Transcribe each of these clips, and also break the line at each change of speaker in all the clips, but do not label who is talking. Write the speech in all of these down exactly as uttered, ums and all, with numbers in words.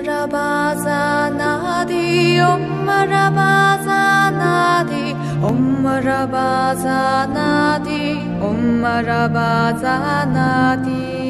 Marabazanadi, Om Marabazanadi, Om Marabazanadi, Om Marabazanadi。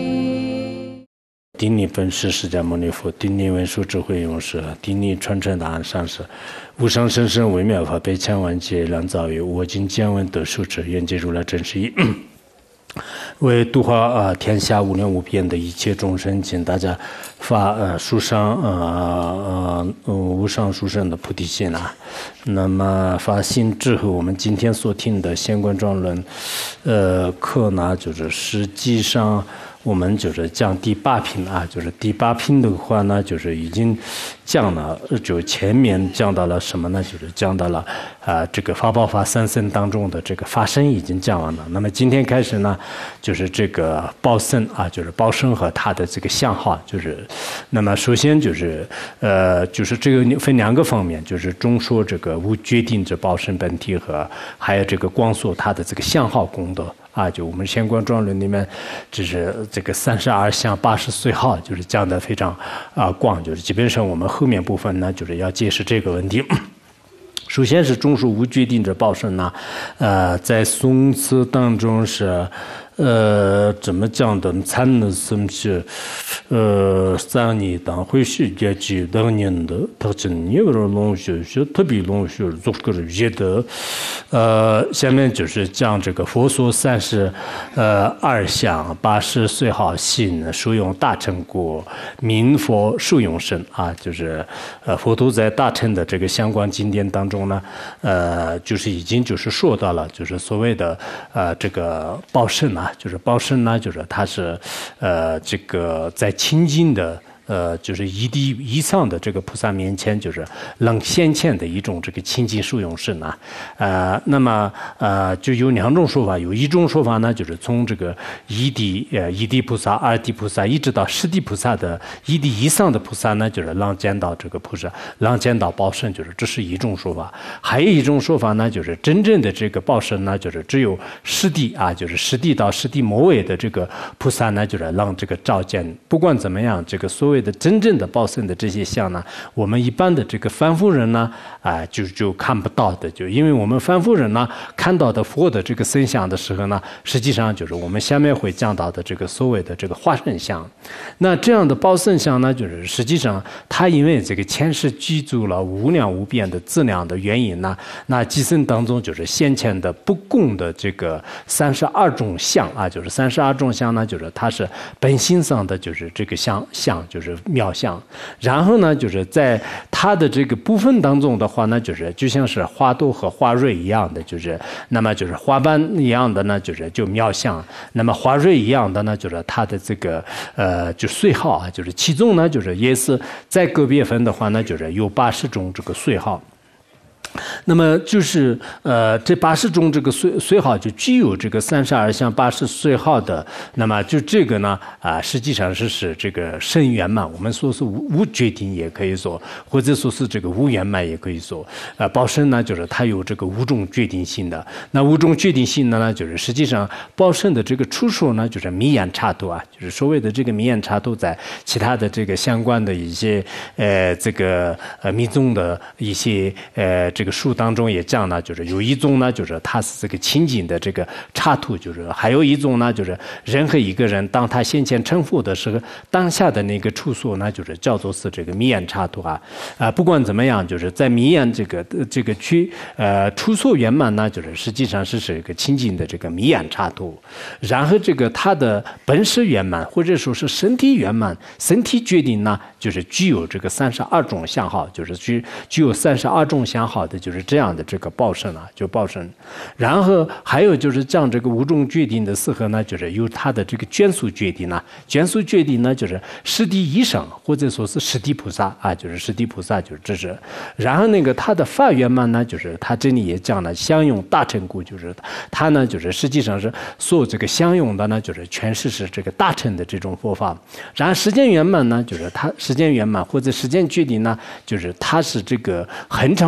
顶礼本师释迦牟尼佛，顶礼文殊智慧勇士，顶礼传承答案上师，无上甚深微妙法，百千万劫良造业，我今见闻得受持，愿解如来真实义。为度化啊天下无量无边的一切众生，请大家发呃殊胜呃呃无上殊胜的菩提心啊。那么发心之后，我们今天所听的仙观庄论，呃课呢，就是实际上我们就是讲第八品啊，就是第八品的话呢，就是已经讲了，就前面讲到了什么呢？就是讲到了啊、呃、这个法宝法三僧当中的这个法身已经讲完了。那么今天开始呢，就是这个报僧啊，就是报僧和它的这个相号，就是那么首先就是呃就是这个分两个方面，就是中说这个无决定之报僧本体和还有这个光说它的这个相号功德。啊，就我们仙观庄论里面，就是这个三十二相八十岁号，就是讲的非常啊广，就是基本上我们后面部分呢，就是要解释这个问题。首先是中说无决定之报僧呢，呃，在宋词当中是。呃，怎么讲的？参的什么是，呃，三年当会世界级当年的，他真有个龙学学特别龙学做个业的，呃，下面就是讲这个佛说三十，呃，二相八十岁好心受用大乘果，名佛受用身啊，就是呃，佛陀在大乘的这个相关经典当中呢，呃，就是已经就是说到了，就是所谓的呃这个报僧啊。就是报僧呢，就是它是，呃，这个在清净的。呃，就是一地以上的这个菩萨面前，就是能显现的一种这个清净受用身啊，呃，那么呃，就有两种说法，有一种说法呢，就是从这个一地呃一地菩萨、二地菩萨，一直到十地菩萨的一地以上的菩萨呢，就是能见到这个菩萨，能见到报僧，就是这是一种说法。还有一种说法呢，就是真正的这个报僧呢，就是只有十地啊，就是十地到十地末尾的这个菩萨呢，就是让这个照见。不管怎么样，这个所谓的真正的报僧的这些相呢，我们一般的这个凡夫人呢，啊、呃，就就看不到的，就因为我们凡夫人呢看到的佛的这个僧相的时候呢，实际上就是我们下面会讲到的这个所谓的这个化身相。那这样的报僧相呢，就是实际上它因为这个前世具足了无量无边的资粮的原因呢，那寄生当中就是先前的不共的这个三十二种相啊，就是三十二种相呢，就是它是本性上的就是这个相相就是。妙相，然后呢，就是在它的这个部分当中的话呢，就是就像是花朵和花蕊一样的，就是那么就是花瓣一样的呢，就是就妙相；那么花蕊一样的呢，就是它的这个呃就岁号啊，就是其中呢，就是也是在个别分的话呢，就是有八十种这个岁号。那么就是呃，这八十种这个岁岁号就具有这个三十二相八十岁号的，那么就这个呢啊、呃，实际上是是这个甚圆满，我们说是无无决定也可以说，或者说是这个无圆满也可以说。呃，报僧呢就是它有这个五种决定性的，那五种决定性的呢，就是实际上报僧的这个出处呢，就是密眼插图啊，就是所谓的这个密眼插图，在其他的这个相关的一些呃这个呃密宗的一些呃。这个书当中也讲了，就是有一种呢，就是它是这个清净的这个插图，就是还有一种呢，就是任何一个人当他先前成佛的时候，当下的那个处所呢，就是叫做是这个密眼插图啊。啊、呃，不管怎么样，就是在密眼这个这个区呃处所圆满呢，就是实际上是是一个清净的这个密眼插图。然后这个它的本事圆满，或者说是身体圆满，身体决定呢，就是具有这个三十二种相好，就是具具有三十二种相好。的就是这样的这个报僧啊，就报僧。然后还有就是讲这个五种决定的时候呢，就是由它的这个眷属决定呢，眷属决定呢就是十地以上，或者说是十地菩萨啊，就是十地菩萨就是这是。然后那个它的法圆满呢，就是它这里也讲了相用大乘故，就是它呢就是实际上是所有这个相用的呢，就是全是是这个大乘的这种佛法。然后时间圆满呢，就是它时间圆满或者时间决定呢，就是它是这个恒常不变的。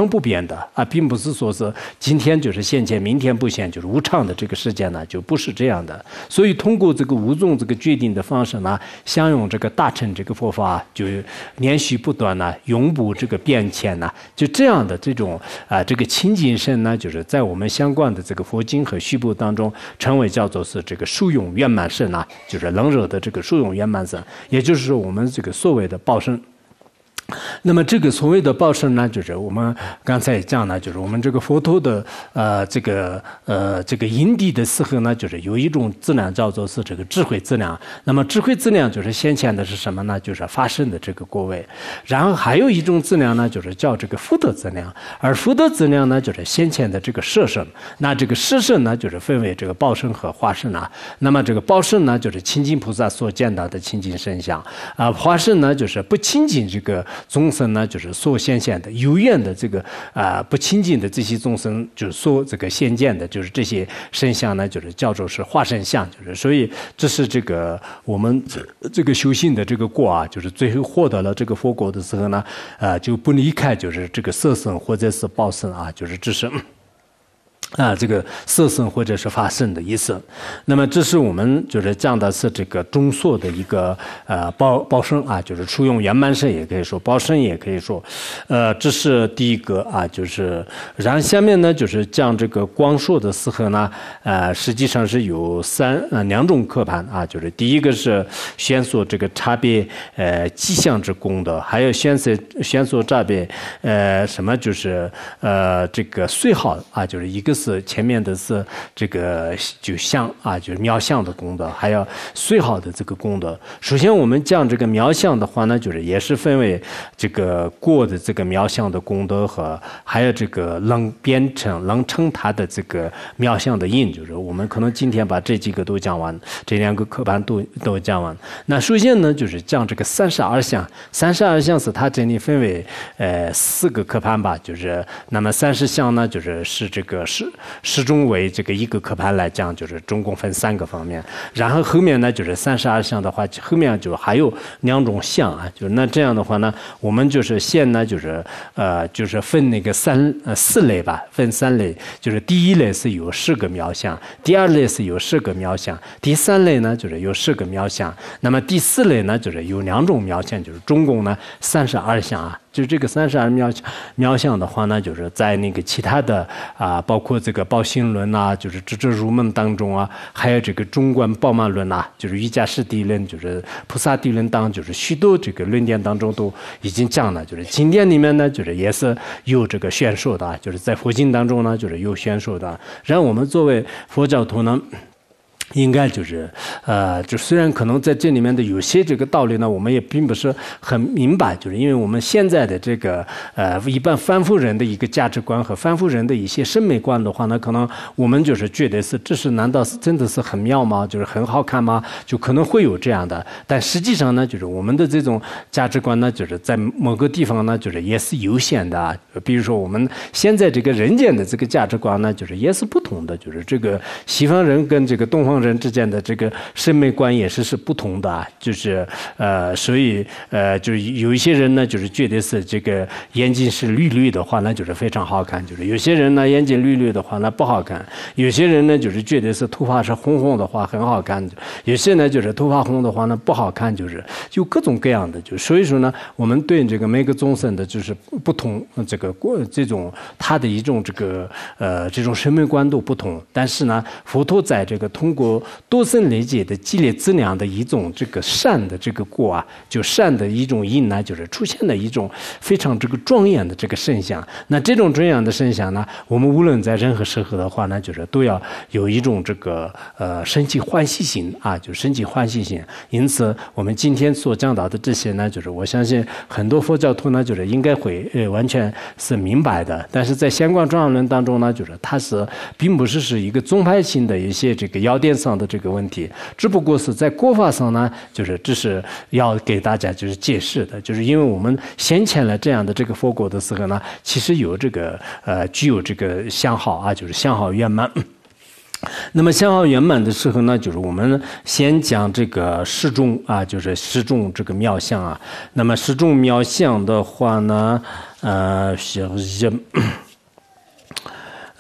的啊，并不是说是今天就是现前，明天不现，就是无常的这个世界呢，就不是这样的。所以通过这个无踪这个决定的方式呢，相用这个大乘这个佛法，就连续不断呢，永不这个变迁呢，就这样的这种啊、呃，这个清净身呢，就是在我们相关的这个佛经和续部当中，称为叫做是这个殊永圆满身啊，就是冷热的这个殊永圆满身，也就是说我们这个所谓的报身。那么这个所谓的报身呢，就是我们刚才也讲呢，就是我们这个佛陀的呃这个呃这个因地的时候呢，就是有一种质量叫做是这个智慧质量。那么智慧质量就是先前的是什么呢？就是发生的这个果位。然后还有一种质量呢，就是叫这个福德质量。而福德质量呢，就是先前的这个摄身。那这个摄身呢，就是分为这个报身和化身啊。那么这个报身呢，就是清净菩萨所见到的清净身相啊；化身呢，就是不清净这个众生呢，就是所显现的有缘的这个啊、呃、不清净的这些众生，就是所这个现见的，就是这些身相呢，就是叫做是化身相，就是所以这是这个我们这个修行的这个果啊，就是最后获得了这个佛果的时候呢，呃就不离开就是这个色身或者是报身啊，就是这是。啊，这个色身或者是法身的意思。那么这是我们就是讲的是这个中硕的一个呃报报身啊，就是初用圆满身也可以说，报身也可以说。呃，这是第一个啊，就是然后下面呢就是讲这个光硕的时候呢，呃，实际上是有三呃两种科盘啊，就是第一个是宣说这个差别呃迹象之功德，还有宣说宣说差别呃什么就是呃这个岁号啊，就是一个。是前面的是这个就相啊，就是妙相的功德，还有最好的这个功德。首先我们讲这个妙相的话呢，就是也是分为这个过的这个妙相的功德和还有这个能变成能成它的这个妙相的因，就是我们可能今天把这几个都讲完，这两个课盘都都讲完。那首先呢，就是讲这个三十二相，三十二相是它这里分为呃四个课盘吧，就是那么三十相呢，就是是这个是。始终为这个一个课盘来讲，就是总共分三个方面。然后后面呢，就是三十二相的话，后面就还有两种相啊。就是那这样的话呢，我们就是先呢，就是呃，就是分那个三呃四类吧，分三类。就是第一类是有十个妙相，第二类是有十个妙相，第三类呢就是有十个妙相。那么第四类呢，就是有两种妙相，就是总共呢三十二相啊。就这个三十二妙妙相的话呢，就是在那个其他的啊，包括这个报心论啊，就是直至入门当中啊，还有这个中观报满论啊，就是瑜伽师地论，就是菩萨地论当，就是许多这个论点当中都已经讲了。就是经典里面呢，就是也是有这个宣说的，就是在佛经当中呢，就是有宣说的。然后我们作为佛教徒呢。应该就是呃，就虽然可能在这里面的有些这个道理呢，我们也并不是很明白，就是因为我们现在的这个呃一般凡夫人的一个价值观和凡夫人的一些审美观的话呢，可能我们就是觉得是这是难道是真的是很妙吗？就是很好看吗？就可能会有这样的，但实际上呢，就是我们的这种价值观呢，就是在某个地方呢，就是也是有限的啊。比如说我们现在这个人间的这个价值观呢，就是也是不同的，就是这个西方人跟这个东方人之间的这个审美观也是是不同的啊，就是呃，所以呃，就是有一些人呢，就是觉得是这个眼睛是绿绿的话，那就是非常好看；就是有些人呢，眼睛绿绿的话，那不好看；有些人呢，就是觉得是头发是红红的话很好看；有些呢，就是头发红的话呢不好看，就是就各种各样的。就所以说呢，我们对这个每个众生的就是不同这个这种他的一种这个呃这种审美观都不同，但是呢，佛陀在这个通过多生累劫的积累资粮的一种这个善的这个果啊，就善的一种因呢，就是出现了一种非常这个庄严的这个圣相。那这种庄严的圣相呢，我们无论在任何时候的话呢，就是都要有一种这个呃升起欢喜心啊，就升起欢喜心。因此，我们今天所讲到的这些呢，就是我相信很多佛教徒呢，就是应该会呃完全是明白的。但是在相关庄严论当中呢，就是它是并不是是一个宗派性的一些这个要点上的这个问题，只不过是在国法上呢，就是这是要给大家就是解释的，就是因为我们先前了这样的这个佛果的时候呢，其实有这个呃具有这个相好啊，就是相好圆满。那么相好圆满的时候呢，就是我们先讲这个十种啊，就是十种这个妙相啊。那么十种妙相的话呢，呃，是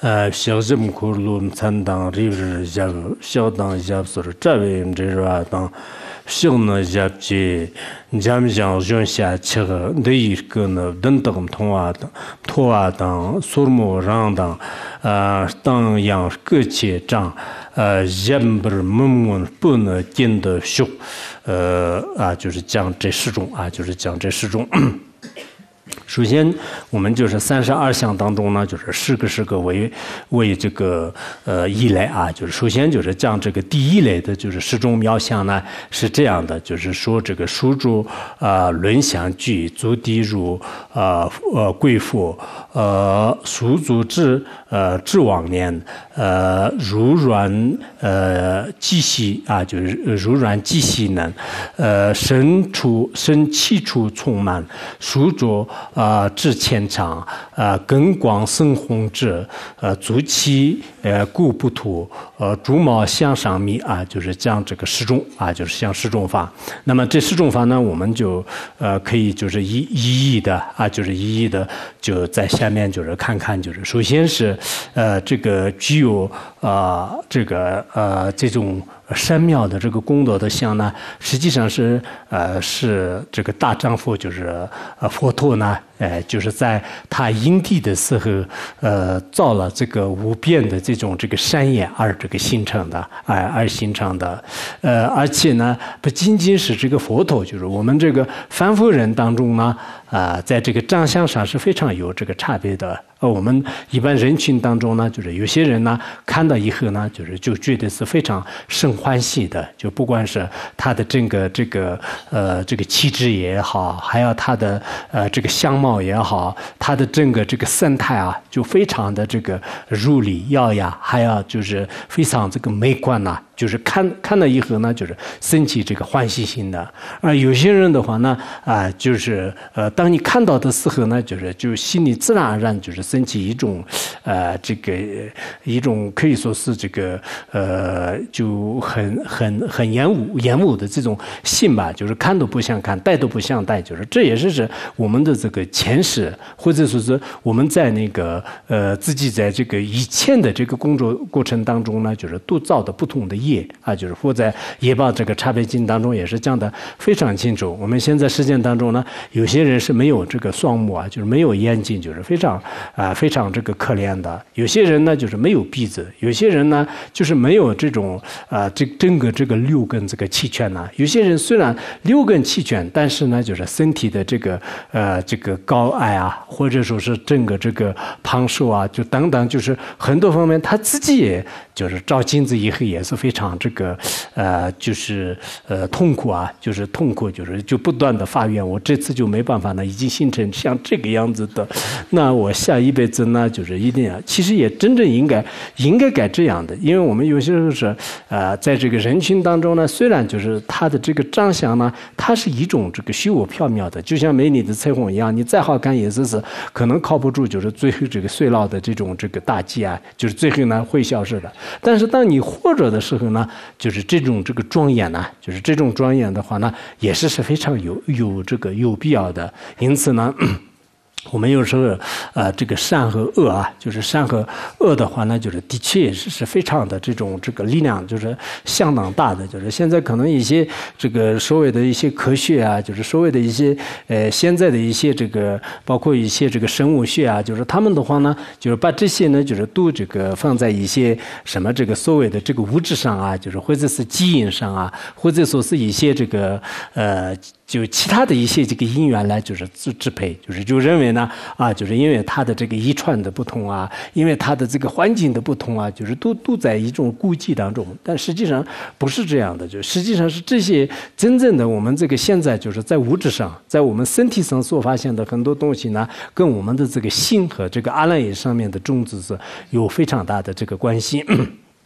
呃，小人苦路参当日日下小当下所是这位这是吧？当小呢下去，咱们讲用下去个那一个呢，等等同啊等，托啊等，苏木让等，呃，当样各且长，呃，人不是默默不能见得修，呃啊，就是讲这十种啊，就是讲这十种。首先，我们就是三十二项当中呢，就是十个十个为为这个呃一类啊，就是首先就是讲这个第一类的，就是十种妙相呢是这样的，就是说这个书主啊轮相具足地如啊呃贵妇呃属足之呃至往年呃如软呃积息啊，就是如软积息能呃身处身气处充满书主。啊，至牵长，啊，根广生红质，呃，足气，呃，固不土，呃，竹毛向上密啊，就是讲这个十种啊，就是像十种法。那么这十种法呢，我们就呃可以就是一一一的啊，就是一一的就在下面就是看看，就是首先是呃这个具有啊、呃、这个呃这种。山庙的这个功德的像呢，实际上是呃是这个大丈夫，就是呃佛陀呢，呃就是在他因地的时候，呃造了这个无边的这种这个山岩而这个形成的，哎、呃、而形成的，呃而且呢不仅仅是这个佛陀，就是我们这个凡夫人当中呢，啊、呃、在这个长相上是非常有这个差别的。呃，我们一般人群当中呢，就是有些人呢看到以后呢，就是就觉得是非常生欢喜的，就不管是他的整个这个呃这个气质也好，还有他的呃这个相貌也好，他的整个这个神态啊，就非常的这个如理耀雅，还有就是非常这个美观呐、啊。就是看看了以后呢，就是升起这个欢喜心的。而有些人的话呢，啊、呃，就是呃，当你看到的时候呢，就是就心里自然而然就是升起一种，呃，这个一种可以说是这个呃，就很很很厌恶厌恶的这种心吧，就是看都不想看，待都不想待，就是这也是是我们的这个前世，或者说是我们在那个呃自己在这个以前的这个工作过程当中呢，就是都造的不同的业。啊，就是或在业报这个差别经当中也是讲的非常清楚。我们现在实践当中呢，有些人是没有这个双目啊，就是没有眼睛，就是非常啊、呃、非常这个可怜的。有些人呢就是没有鼻子，有些人呢就是没有这种啊、呃、这整个这个六根这个气圈呢。有些人虽然六根气圈，但是呢就是身体的这个呃这个高矮啊，或者说是整个这个胖瘦啊，就等等，就是很多方面他自己也就是照镜子以后也是非常。这个呃，就是呃痛苦啊，就是痛苦，就是就不断的发愿，我这次就没办法呢，已经形成像这个样子的，那我下一辈子呢，就是一定要，其实也真正应该应该该这样的，因为我们有些时候是呃，在这个人群当中呢，虽然就是他的这个长相呢，它是一种这个虚无缥缈的，就像美丽的彩虹一样，你再好看也是是可能靠不住，就是最后这个衰老的这种这个大忌啊，就是最后呢会消失的。但是当你活着的时候呢，就是这种这个庄严呢，就是这种庄严的话呢，也是是非常有有这个有必要的。因此呢，我们有时候呃这个善和恶啊，就是善和恶的话呢，就是的确也是是非常的这种这个力量，就是相当大的。就是现在可能一些这个所谓的一些科学啊，就是所谓的一些呃现在的一些这个包括一些这个生物学啊，就是他们的话呢，就是把这些呢就是都这个放在一些什么这个所谓的这个物质上啊，就是或者是基因上啊，或者说是一些这个呃。就其他的一些这个因缘来就是支支配，就是就认为呢啊，就是因为它的这个遗传的不同啊，因为它的这个环境的不同啊，就是都都在一种估计当中，但实际上不是这样的，就实际上是这些真正的我们这个现在就是在物质上，在我们身体上所发现的很多东西呢，跟我们的这个心和这个阿赖耶上面的种子是有非常大的这个关系。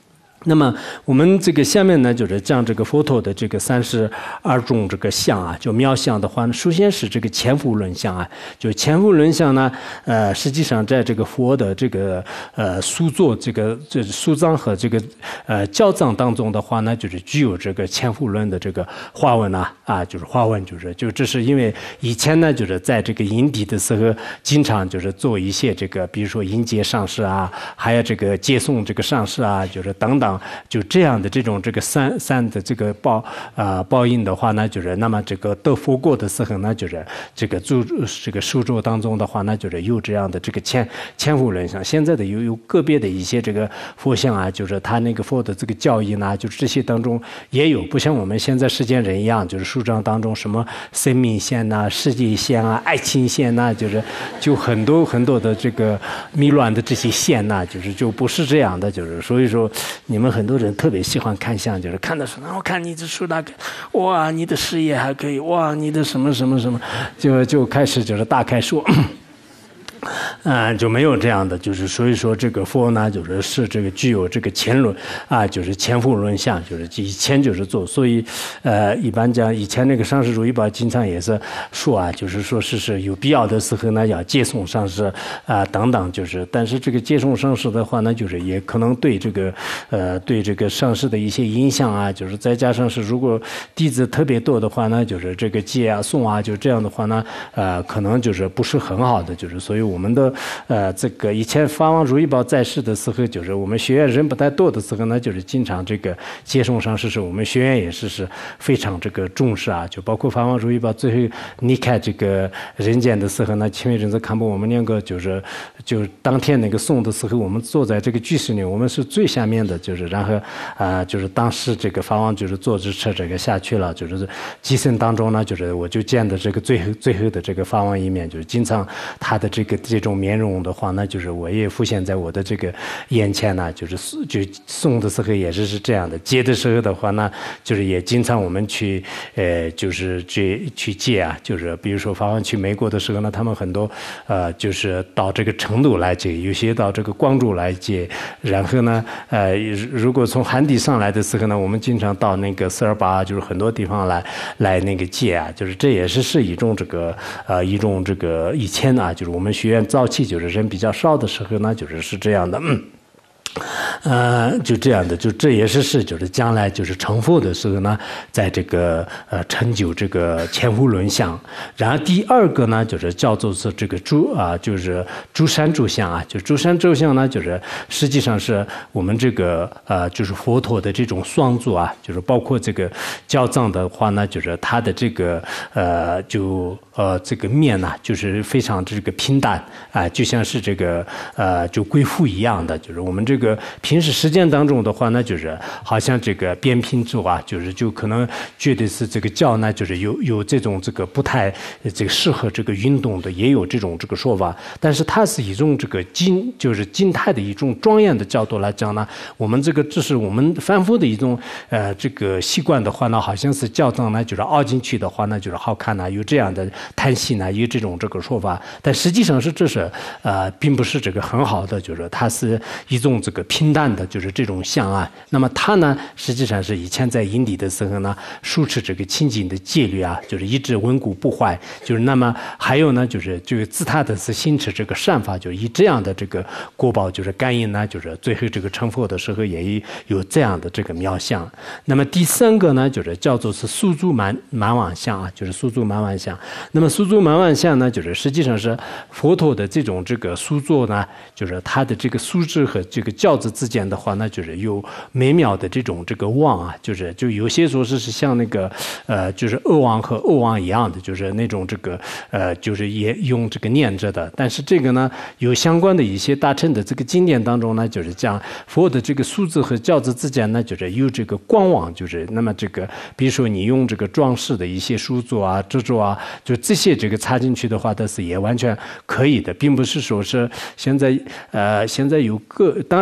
那么我们这个下面呢，就是讲这个佛陀的这个三十二种这个相啊，就妙相的话呢，首先是这个前佛轮相啊，就前佛轮相呢，呃，实际上在这个佛的这个呃塑作这个这塑藏和这个呃教藏当中的话呢，就是具有这个前佛轮的这个花纹啊啊，就是花纹，就是就这是因为以前呢，就是在这个因地的时候，经常就是做一些这个，比如说迎接上师啊，还有这个接送这个上师啊，就是等等。就这样的这种这个三三的这个报啊、呃、报应的话呢，就是那么这个得佛果的时候呢，就是这个住这个书咒当中的话呢，就是有这样的这个前前佛轮相。现在的有有个别的一些这个佛像啊，就是他那个佛的这个教义呢，就是这些当中也有，不像我们现在世间人一样，就是书章当中什么生命线呐、世界线啊、爱情线呐、啊，就是就很多很多的这个迷乱的这些线呐、啊，就是就不是这样的，就是所以说你们。很多人特别喜欢看相，就是看的时候，我看你这书大概，哇，你的事业还可以，哇，你的什么什么什么，就就开始就是大开说。啊、呃，就没有这样的，就是所以说这个佛呢，就是是这个具有这个前轮啊，就是前佛轮相，就是以前就是做，所以呃，一般讲以前那个上师如意宝经常也是说啊，就是说是是有必要的时候呢，要接送上师啊、呃、等等，就是但是这个接送上师的话呢，就是也可能对这个呃对这个上师的一些影响啊，就是再加上是如果弟子特别多的话呢，就是这个接啊送啊，就这样的话呢，呃，可能就是不是很好的，就是所以我们的。呃，这个以前法王如意宝在世的时候，就是我们学院人不太多的时候呢，就是经常这个接送上师，是我们学院也是是非常这个重视啊。就包括法王如意宝最后离开这个人间的时候呢，前面阵子看过我们两个就是就当天那个送的时候，我们坐在这个居室里，我们是最下面的，就是然后啊、呃，就是当时这个法王就是坐着车这个下去了，就是寄生当中呢，就是我就见的这个最后最后的这个法王一面，就是经常他的这个这种。面容的话呢，就是我也浮现在我的这个眼前呢，就是就送的时候也是是这样的，接的时候的话呢，就是也经常我们去呃，就是去去接啊，就是比如说法王去美国的时候呢，他们很多呃，就是到这个成都来接，有些到这个光州来接，然后呢，呃，如果从汉地上来的时候呢，我们经常到那个四二八，就是很多地方来来那个接啊，就是这也是是一种这个呃一种这个以前啊，就是我们学院早期就是人比较少的时候呢，就是是这样的，嗯。呃，就这样的，就这也是是，就是将来就是成佛的时候呢，在这个呃成就这个前佛轮相。然后第二个呢，就是叫做是这个诸啊、呃，就是诸山诸相啊，就诸山诸相呢，就是实际上是我们这个呃，就是佛陀的这种双足啊，就是包括这个教藏的话呢，就是它的这个呃，就呃这个面呢、啊，就是非常这个平淡啊、呃，就像是这个呃就贵妇一样的，就是我们这个。平时实践当中的话呢，就是好像这个边品族啊，就是就可能觉得是这个教呢，就是有有这种这个不太这个适合这个运动的，也有这种这个说法。但是它是一种这个静，就是静态的一种庄严的角度来讲呢，我们这个这是我们凡夫的一种呃这个习惯的话呢，好像是教藏呢，就是凹进去的话呢，就是好看呢，有这样的叹息呢，有这种这个说法。但实际上是这是呃并不是这个很好的，就是它是一种这个。平淡的，就是这种相啊。那么它呢，实际上是以前在因地的时候呢，树持这个清净的戒律啊，就是一直稳固不坏。就是那么还有呢，就是就是自他的是心持这个善法，就是以这样的这个果报，就是感应呢，就是最后这个成佛的时候也有这样的这个妙相。那么第三个呢，就是叫做是宿住满满往相啊，就是宿住满往相。那么宿住满往相呢，就是实际上是佛陀的这种这个宿住呢，就是他的这个素质和这个教子之间的话呢，就是有美妙的这种这个望啊，就是就有些说是是像那个呃，就是恶王和恶王一样的，就是那种这个呃，就是也用这个念着的。但是这个呢，有相关的一些大乘的这个经典当中呢，就是讲佛的这个素质和教子之间呢，就是有这个光望，就是那么这个，比如说你用这个装饰的一些书作啊、制作啊，就这些这个插进去的话，但是也完全可以的，并不是说是现在呃现在有个当然。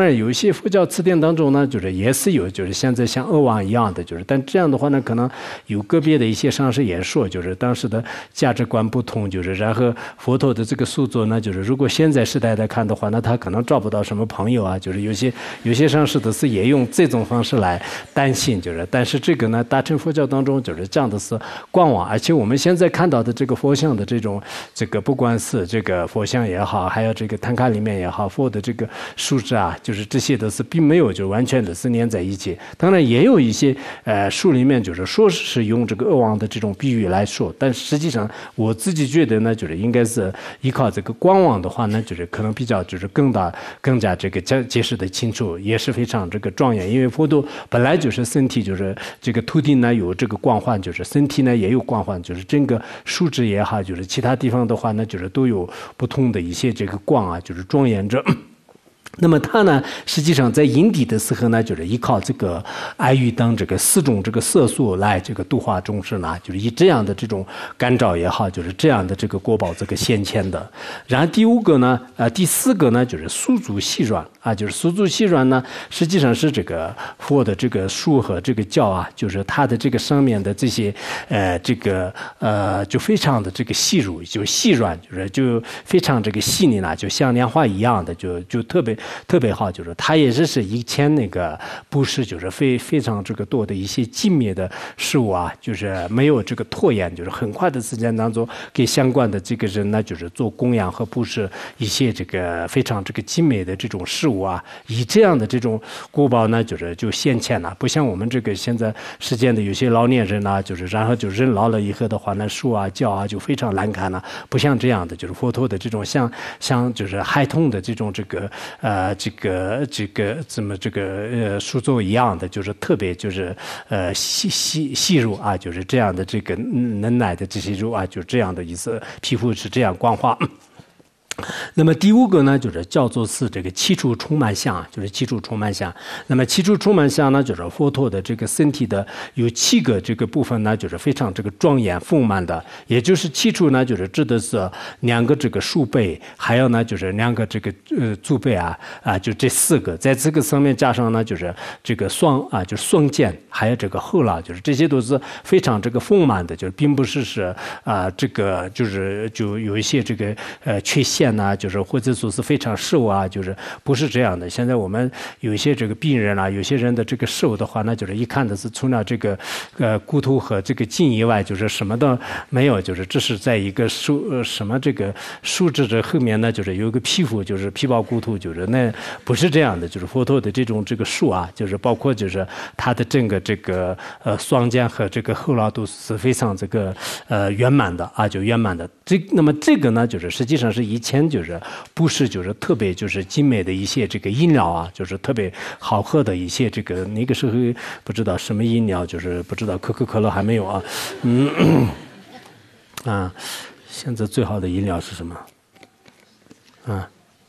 然有一些佛教词典当中呢，就是也是有，就是现在像恶王一样的，就是但这样的话呢，可能有个别的一些上师也说，就是当时的价值观不同，就是然后佛陀的这个著作呢，就是如果现在时代来看的话，那他可能找不到什么朋友啊，就是有些有些上师的是也用这种方式来担心，就是但是这个呢，大乘佛教当中就是这样的是观望，而且我们现在看到的这个佛像的这种这个不管是这个佛像也好，还有这个坛卡里面也好，佛的这个树枝啊，就是这些都是并没有就完全的是粘在一起。当然也有一些呃书里面就是说是用这个恶王的这种比喻来说，但实际上我自己觉得呢，就是应该是依靠这个观望的话呢，就是可能比较就是更大更加这个解解释的清楚，也是非常这个庄严。因为佛陀本来就是身体就是这个土地呢有这个光环，就是身体呢也有光环，就是整个树枝也好，就是其他地方的话呢，就是都有不同的一些这个光啊，就是庄严着。那么他呢，实际上在因地的时候呢，就是依靠这个爱欲等这个四种这个色素来这个度化众生呢，就是以这样的这种感召也好，就是这样的这个国宝这个先前的。然后第五个呢，呃，第四个呢，就是宿主细软啊，就是宿主细软呢，实际上是这个佛的这个术和这个教啊，就是它的这个上面的这些呃这个呃就非常的这个细软，就细软，就是就非常这个细腻呢，就像莲花一样的，就就特别。特别好，就是它也是是以前那个布施，就是非非常这个多的一些精密的事物啊，就是没有这个拖延，就是很快的时间当中给相关的这个人呢，就是做供养和布施一些这个非常这个精美的这种事物啊，以这样的这种国宝呢，就是就现前了，不像我们这个现在时间的有些老年人呢、啊，就是然后就人老了以后的话呢，树啊教啊就非常难看了，不像这样的，就是佛陀的这种像像就是孩童的这种这个呃。呃，这个这个怎么这个呃书作一样的，就是特别就是呃细细细入啊，就是这样的这个能耐的这些肉啊，就是这样的意思，皮肤是这样光滑。那么第五个呢，就是叫做是这个七处充满相，就是七处充满相。那么七处充满相呢，就是佛陀的这个身体的有七个这个部分呢，就是非常这个庄严丰满的。也就是七处呢，就是指的是两个这个竖背，还有呢就是两个这个呃足背啊啊，就这四个，在这个上面加上呢，就是这个双啊，就是双肩，还有这个后脑，就是这些都是非常这个丰满的，就是并不是是啊、呃、这个就是就有一些这个呃缺陷。呐，就是或者说是非常瘦啊，就是不是这样的。现在我们有一些这个病人啊，有些人的这个瘦的话，那就是一看的是除了这个呃骨头和这个筋以外，就是什么都没有，就是这是在一个树呃什么这个树枝的后面呢，就是有一个皮肤，就是皮包骨头，就是那不是这样的。就是佛陀的这种这个树啊，就是包括就是它的整个这个呃双肩和这个后脑都是非常这个呃圆满的啊，就圆满的。这那么这个呢，就是实际上是以前。就是不是就是特别就是精美的一些这个饮料啊，就是特别好喝的一些这个那个时候不知道什么饮料，就是不知道可口可乐还没有啊，嗯啊，现在最好的饮料是什么？啊？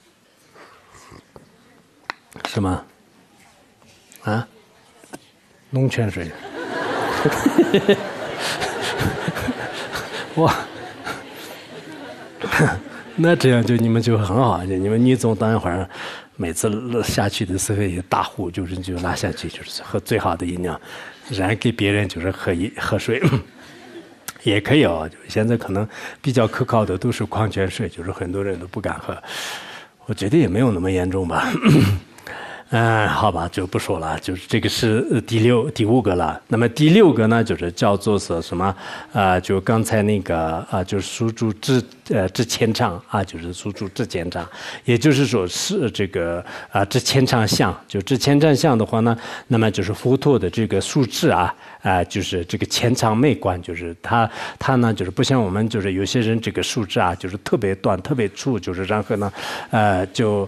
什么？啊？龙泉水。哇！那这样就你们就很好，你们女总等一会儿每次下去的时候也大壶就是就拿下去，就是喝最好的饮料，然后给别人就是喝一喝水也可以哦。现在可能比较可靠的都是矿泉水，就是很多人都不敢喝，我觉得也没有那么严重吧。嗯，好吧，就不说了。就是这个是第六、第五个了。那么第六个呢，就是叫做是什么？啊、呃，就刚才那个啊、呃，就是宿主之呃之前场啊，就是宿主之前场，也就是说是这个啊之前场相。就之前场相的话呢，那么就是佛陀的这个素质啊啊、呃，就是这个前场美观，就是他他呢就是不像我们就是有些人这个素质啊，就是特别短、特别粗，就是然后呢呃就。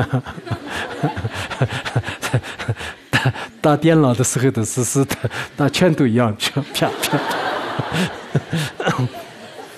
打打电脑的时候的是是打打拳头一样，啪啪啪。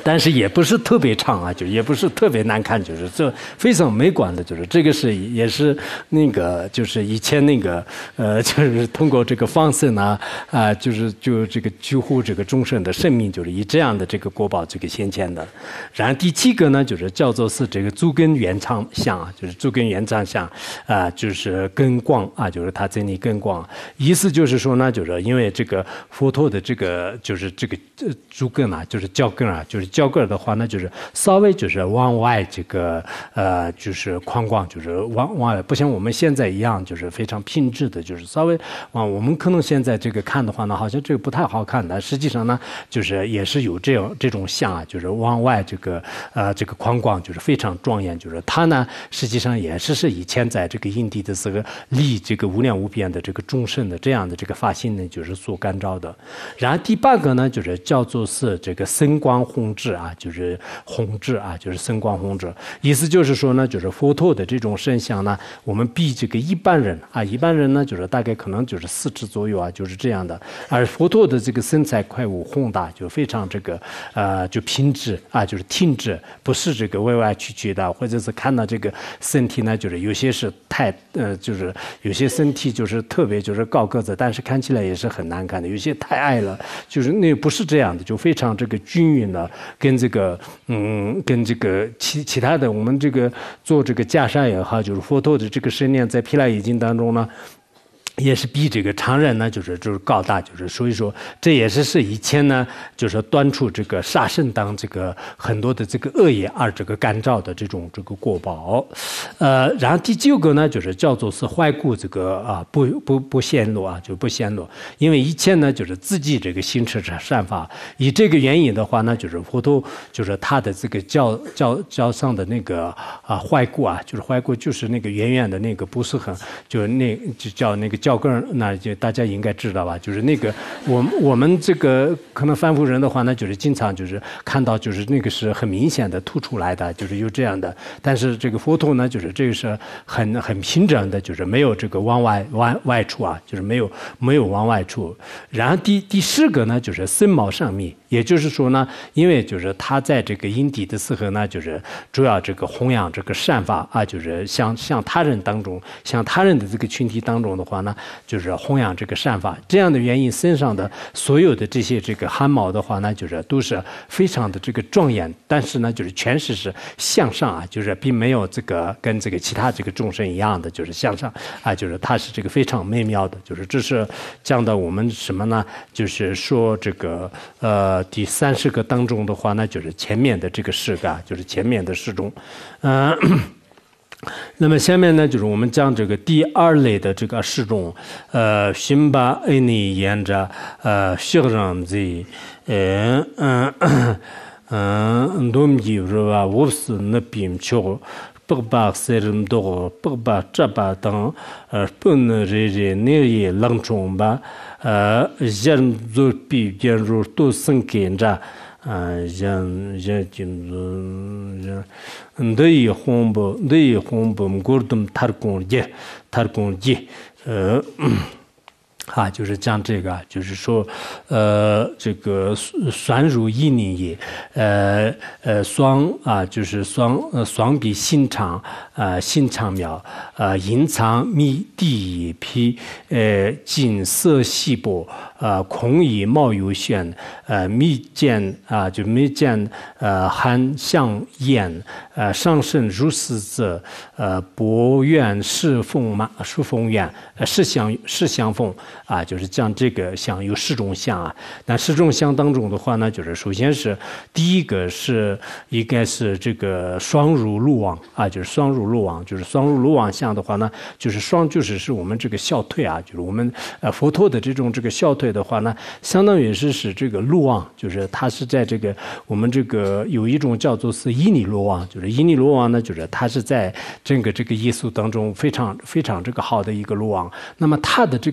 但是也不是特别长啊，就也不是特别难看，就是这非常美观的，就是这个是也是那个就是以前那个呃就是通过这个方式呢啊、呃、就是就这个几乎这个终身的生命就是以这样的这个国宝这个先前的。然后第七个呢就是叫做是这个足根圆长像啊，就是足根圆长像啊、呃、就是根光啊，就是它这里根光，意思就是说呢就是因为这个佛陀的这个就是这个足根啊就是脚跟啊就是脚跟的话呢就是稍微就是往外这个呃就是宽广就是往往外不像我们现在一样就是非常平直的，就是稍微往我们可能现在这个看的话呢好像这个不太好看的，实际上呢就是也是有这种这种像啊，就是往外这个呃这个宽广就是非常庄严，就是它呢实际上也是是以前在这个印地的这个立这个无量无边的这个众生的这样的这个发心呢就是所感召的。然后第八个呢就是叫做是这个身光弘智啊，就是弘智啊，就是身光弘智，意思就是说呢就是佛陀的这种身相呢我们比这个一般人啊一般人呢就是大概可能就是四尺左右啊，就是这样的，而佛陀的这个身材快武宏大，就非常这个呃就平直啊，就是挺直，不是这个歪歪曲曲的，或者是看到这个身体呢就是有些是太呃就是有些身体就是特别就是高个子，但是看起来也是很难看的，有些太矮了，就是那不是这样的，就非常这个均匀的，跟这个嗯跟这个其其他的我们这个做这个袈裟也好，就是佛陀的这个身量在毗赖耶经当中呢也是比这个常人呢就是就是高大，就是所以说这也是是以前呢就是端出这个杀生当这个很多的这个恶业而这个干燥的这种这个国宝。呃然后第九个呢就是叫做是怀故这个啊不不不显露啊，就不显露，因为以前呢就是自己这个行持善法，以这个原因的话呢就是佛陀就是他的这个教教教上的那个啊怀故啊，就是怀故就是那个远远的那个不是很就那就叫那个脚跟，那就大家应该知道吧，就是那个我我们这个可能凡夫人的话呢就是经常就是看到就是那个是很明显的凸出来的，就是有这样的，但是这个佛陀呢就是这个是很很平整的，就是没有这个往外外外出啊，就是没有没有往外出。然后第第四个呢就是身毛上密，也就是说呢因为就是他在这个因地的时候呢就是主要这个弘扬这个善法啊，就是像像他人当中像他人的这个群体当中的话呢就是弘扬这个善法，这样的原因身上的所有的这些这个汗毛的话呢就是都是非常的这个庄严，但是呢就是全是是向上啊，就是并没有这个跟这个其他这个众生一样的就是向上啊，就是它是这个非常美妙的，就是这是讲到我们什么呢，就是说这个呃第三十个当中的话呢就是前面的这个十个就是前面的十种嗯、呃那么下面呢就是我们讲这个第二类的这个十种呃辛巴爱尼沿着呃学上这呃嗯嗯都米是吧我是那边求不把塞人多不把这把等呃不能人人那也冷重吧呃人做比别人都生跟着啊，人人就是人，对红布对红布，我们他工业，他工业，呃。啊，就是讲这个，就是说，呃，这个酸乳一年也，呃呃，双啊，就是双呃双臂心肠啊，心肠苗啊，隐藏密地皮，呃，金色细胞啊，空以冒油旋，呃，密见啊，就密见呃含香烟，呃，上身如是者，呃，博愿是凤马是凤愿，呃，是相是相凤。啊，就是讲这个像有十种相啊，那十种相当中的话呢，就是首先是第一个是应该是这个双乳鹿王啊，就是双乳鹿王，就是双乳鹿王相的话呢，就是双就是是我们这个小腿啊，就是我们呃佛陀的这种这个小腿的话呢，相当于是是这个鹿王，就是它是在这个我们这个有一种叫做是伊尼罗王，就是伊尼罗王呢，就是它是在整个这个耶稣当中非常非常这个好的一个鹿王，那么它的这个大腿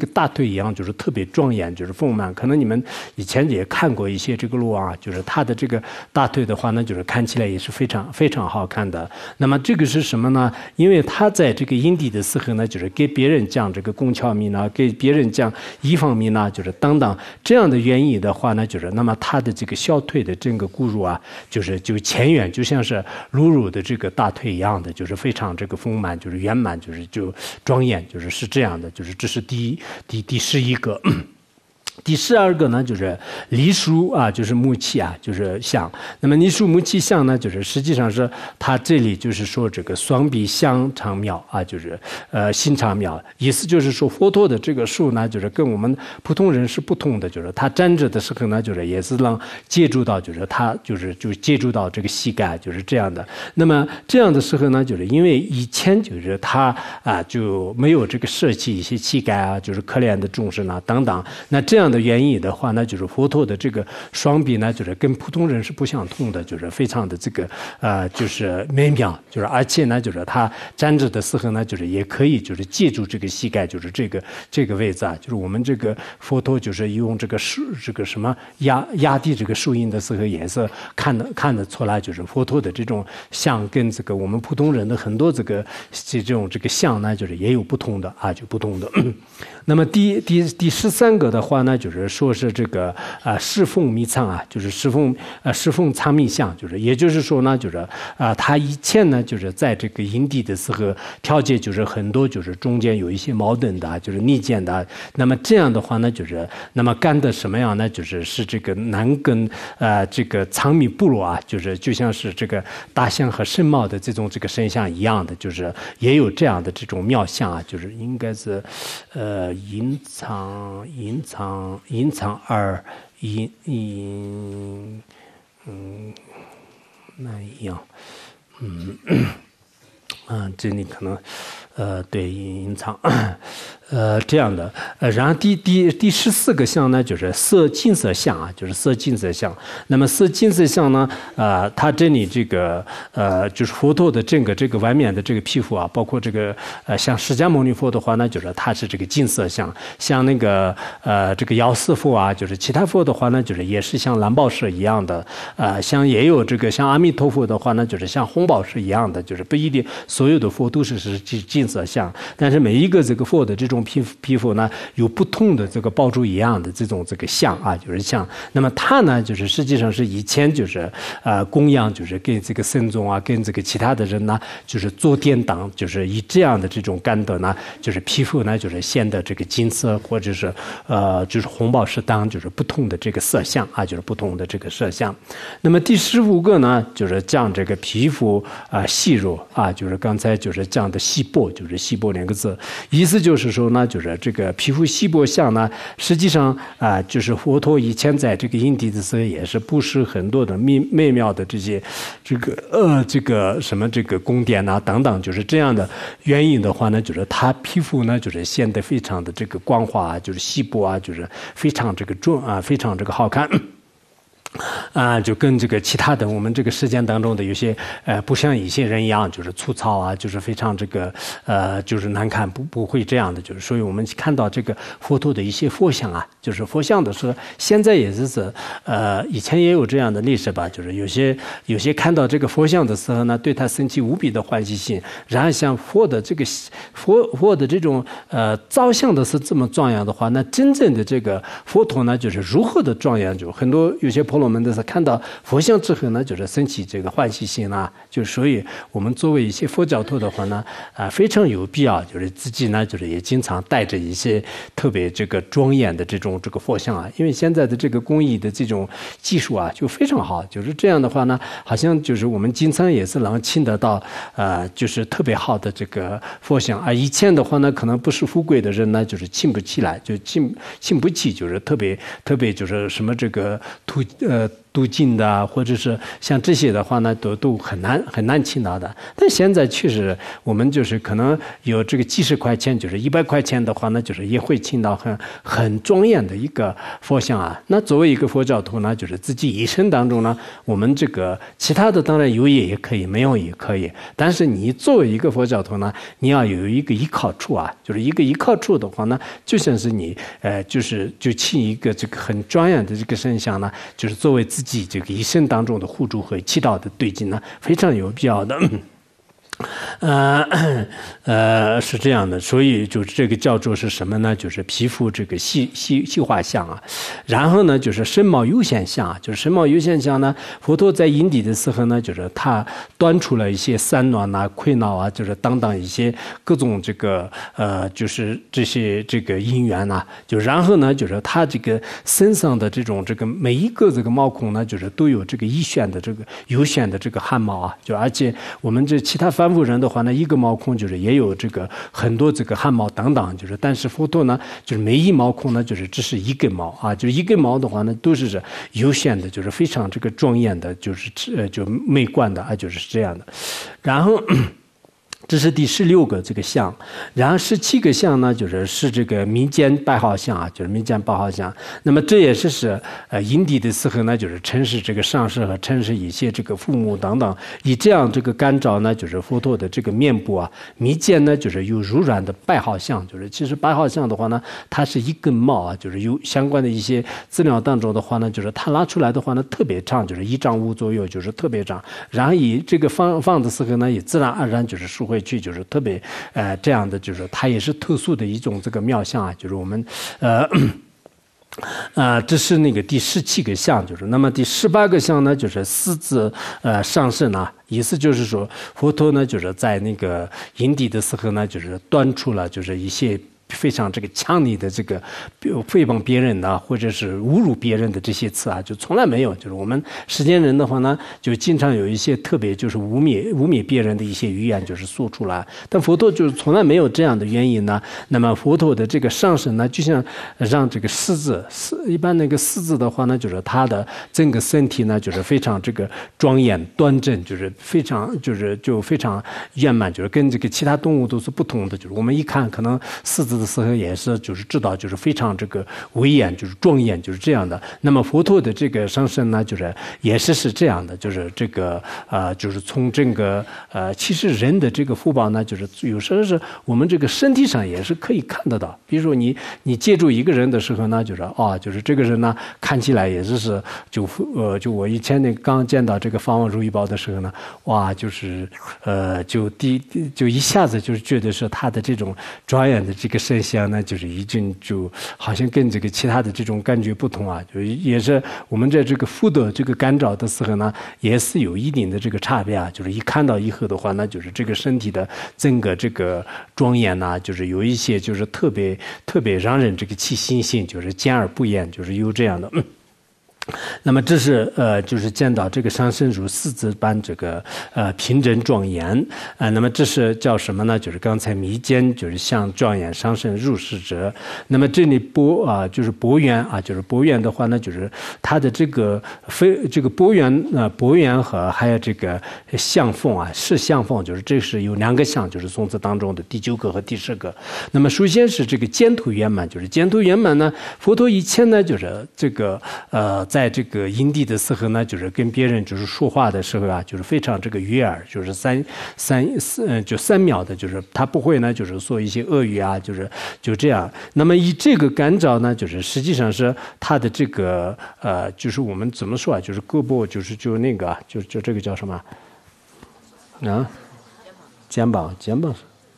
一样，就是特别庄严，就是丰满。可能你们以前也看过一些这个鹿啊，就是它的这个大腿的话呢，就是看起来也是非常非常好看的。那么这个是什么呢？因为他在这个阴地的时候呢，就是给别人讲这个宫窍密呢，给别人讲医方密呢，就是等等这样的原因的话呢，就是那么他的这个小腿的整个骨乳啊，就是就前缘就像是鹿乳的这个大腿一样的，就是非常这个丰满，就是圆满，就是就庄严，就是是这样的，就是这是第一第第十一个。第十二个呢，就是梨树啊，就是木器啊，就是像。那么梨树木器像呢，就是实际上是它这里就是说这个双臂香长妙啊，就是呃心长妙，意思就是说佛陀的这个树呢，就是跟我们普通人是不同的，就是他站着的时候呢，就是也是能接触到，就是他就是就接触到这个膝盖，就是这样的。那么这样的时候呢，就是因为以前就是他啊就没有这个舍弃一些膝盖啊，就是可怜的众生啊等等，那这样的原因的话呢，就是佛陀的这个双臂呢，就是跟普通人是不相同的，就是非常的这个呃，就是美妙，就是而且呢，就是他站着的时候呢，就是也可以就是借助这个膝盖，就是这个这个位置啊，就是我们这个佛陀就是用这个树这个什么压压地这个树荫的时候，也是看得看得出来，就是佛陀的这种像跟这个我们普通人的很多这个这种这个像呢，就是也有不同的啊，就不同的。那么第第第十三个的话呢，就是说是这个啊侍奉密藏啊，就是侍奉呃侍奉藏密相，就是也就是说呢，就是啊他以前呢就是在这个因地的时候条件就是很多就是中间有一些矛盾的，就是逆见的。那么这样的话呢，就是那么干的什么样呢？就是是这个南跟呃这个藏密部落啊，就是就像是这个大象和申茂的这种这个身相一样的，就是也有这样的这种妙相啊，就是应该是呃。隐藏，隐藏，隐藏二，隐隐，嗯，那一样，嗯，啊，这里可能，呃，对，隐藏，呃，这样的，呃，然后第第第十四个相呢，就是色金色相啊，就是色金色相。那么色金色相呢，呃，它这里这个呃，就是佛陀的整个这个外面的这个皮肤啊，包括这个呃，像释迦牟尼佛的话呢，就是它是这个金色相；像那个呃，这个药师佛啊，就是其他佛的话呢，就是也是像蓝宝石一样的。呃，像也有这个像阿弥陀佛的话呢，就是像红宝石一样的，就是不一定所有的佛都是是金色相，但是每一个这个佛的这种皮肤皮肤呢，有不同的这个宝珠一样的这种这个像啊，就是像。那么它呢，就是实际上是以前就是呃供养，就是跟这个僧众啊，跟这个其他的人呢，就是做典当，就是以这样的这种甘德呢，就是皮肤呢，就是显得这个金色或者是呃就是红宝石当，就是不同的这个色相啊，就是不同的这个色相。那么第十五个呢，就是讲这个皮肤啊、呃、细弱啊，就是刚才就是讲的细薄，就是细薄两个字，意思就是说呢，就是这个皮肤细薄相呢，实际上啊、呃，就是佛陀以前在这个因地的时候，也是布施很多的美美妙的这些这个呃这个什么这个宫殿啊等等，就是这样的原因的话呢，就是他皮肤呢就是显得非常的这个光滑啊，就是细薄啊，就是非常这个重啊，非常这个好看。啊，就跟这个其他的我们这个世间当中的有些呃，不像一些人一样，就是粗糙啊，就是非常这个呃，就是难看，不不会这样的。就是所以我们看到这个佛陀的一些佛像啊，就是佛像的时候，现在也是呃，以前也有这样的历史吧，就是有些有些看到这个佛像的时候呢，对他升起无比的欢喜心。然后像佛的这个佛佛的这种呃造像的是这么庄严的话，那真正的这个佛陀呢，就是如何的庄严，就很多有些婆罗门的是看到佛像之后呢，就是升起这个欢喜心啊，就所以我们作为一些佛教徒的话呢，啊、呃、非常有必要，就是自己呢，就是也经常带着一些特别这个庄严的这种这个佛像啊，因为现在的这个工艺的这种技术啊，就非常好，就是这样的话呢，好像就是我们经常也是能请得到，呃，就是特别好的这个佛像啊。以前的话呢，可能不是富贵的人呢，就是请不起来，就请请不起，就是特别特别就是什么这个土。呃， 镀金的，或者是像这些的话呢，都都很难很难请到的。但现在确实，我们就是可能有这个几十块钱，就是一百块钱的话呢，就是也会请到很很庄严的一个佛像啊。那作为一个佛教徒呢，就是自己一生当中呢，我们这个其他的当然有也也可以，没有也可以。但是你作为一个佛教徒呢，你要有一个依靠处啊，就是一个依靠处的话呢，就像是你呃，就是就请一个这个很庄严的这个圣像呢，就是作为自己这个一生当中的护助和祈祷的对境呢，非常有必要的。呃呃是这样的，所以就是这个叫做是什么呢？就是皮肤这个细细细化像啊，然后呢就是身貌悠闲像啊，就是身貌悠闲像呢，佛陀在因地的时候呢，就是他端出了一些三暖啊、溃恼啊，就是等等一些各种这个呃，就是这些这个因缘呐、啊，就然后呢就是他这个身上的这种这个每一个这个毛孔呢，就是都有这个一选的这个有选的这个汗毛啊，就而且我们这其他凡夫人的话呢，一个毛孔就是也有这个很多这个汗毛等等，就是但是佛陀呢，就是每一毛孔呢，就是只是一根毛啊，就是一根毛的话呢，都是有选的，就是非常这个庄严的，就是呃就美观的啊，就是这样的，然后。这是第十六个这个像，然后十七个像呢，就是是这个民间拜号像啊，就是民间拜号像。那么这也是是呃因地的时候呢，就是称是这个上师和称是一些这个父母等等，以这样这个干照呢，就是佛陀的这个面部啊，民间呢就是有柔软的拜号像，就是其实拜号像的话呢，它是一根毛啊，就是有相关的一些资料当中的话呢，就是它拉出来的话呢特别长，就是一丈五左右，就是特别长。然后以这个放放的时候呢，也自然而然就是收回去，就是特别呃这样的，就是它也是特殊的一种这个妙相啊，就是我们呃。啊、呃，这是那个第十七个相，就是那么第十八个相呢，就是四字呃上身啊，意思就是说佛陀呢，就是在那个因地的时候呢，就是端出了就是一些。非常这个强烈的这个诽谤别人的或者是侮辱别人的这些词啊，就从来没有。就是我们世间人的话呢，就经常有一些特别就是污蔑污蔑别人的一些语言就是说出来，但佛陀就是从来没有这样的原因呢。那么佛陀的这个上身呢，就像让这个狮子，一般那个狮子的话呢，就是他的整个身体呢，就是非常这个庄严端正，就是非常就是就非常圆满，就是跟这个其他动物都是不同的。就是我们一看可能狮子的时候也是就是知道就是非常这个威严，就是庄严，就是这样的。那么佛陀的这个上身呢，就是也是是这样的，就是这个呃就是从这个呃其实人的这个福报呢，就是有时候是我们这个身体上也是可以看得到。比如说你你接触一个人的时候呢，就是啊就是这个人呢看起来也是是就呃就我以前那个刚见到这个法王如意宝的时候呢，哇就是呃就第就一下子就是觉得是他的这种庄严的这个身相呢，就是已经就好像跟这个其他的这种感觉不同啊，就也是我们在这个福德这个感召的时候呢，也是有一定的这个差别啊。就是一看到以后的话呢，就是这个身体的整个这个庄严呐、啊，就是有一些就是特别特别让人这个起信心，就是见而不厌，就是有这样的。嗯那么这是呃，就是见到这个上身如狮子般这个呃平整庄严啊、呃。那么这是叫什么呢？就是刚才弥间就是像庄严上身入世者。那么这里波啊、呃，就是波缘啊，就是波缘的话呢，就是它的这个非这个波缘啊，波缘和还有这个相逢啊，是相逢，就是这是有两个相，就是宋词当中的第九个和第十个。那么首先是这个见土圆满，就是见土圆满呢，佛陀以前呢就是这个呃。在这个因地的时候呢，就是跟别人就是说话的时候啊，就是非常这个悦耳，就是三三四嗯就三秒的，就是他不会呢，就是说一些恶语啊，就是就这样。那么以这个感召呢，就是实际上是他的这个呃，就是我们怎么说啊，就是胳膊，就是就那个，就就这个叫什么啊？肩膀，肩膀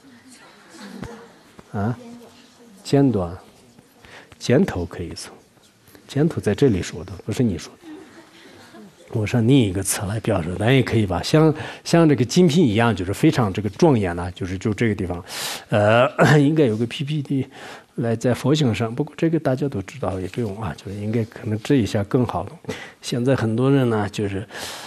是啊，尖端，肩头可以说。尖头在这里说的，不是你说的。我说另一个词来表示，咱也可以吧，像像这个精品一样，就是非常这个庄严呐、啊，就是就这个地方，呃，应该有个 P P T 来在佛性上，不过这个大家都知道，也不用啊，就是应该可能这一下更好了。现在很多人呢，就是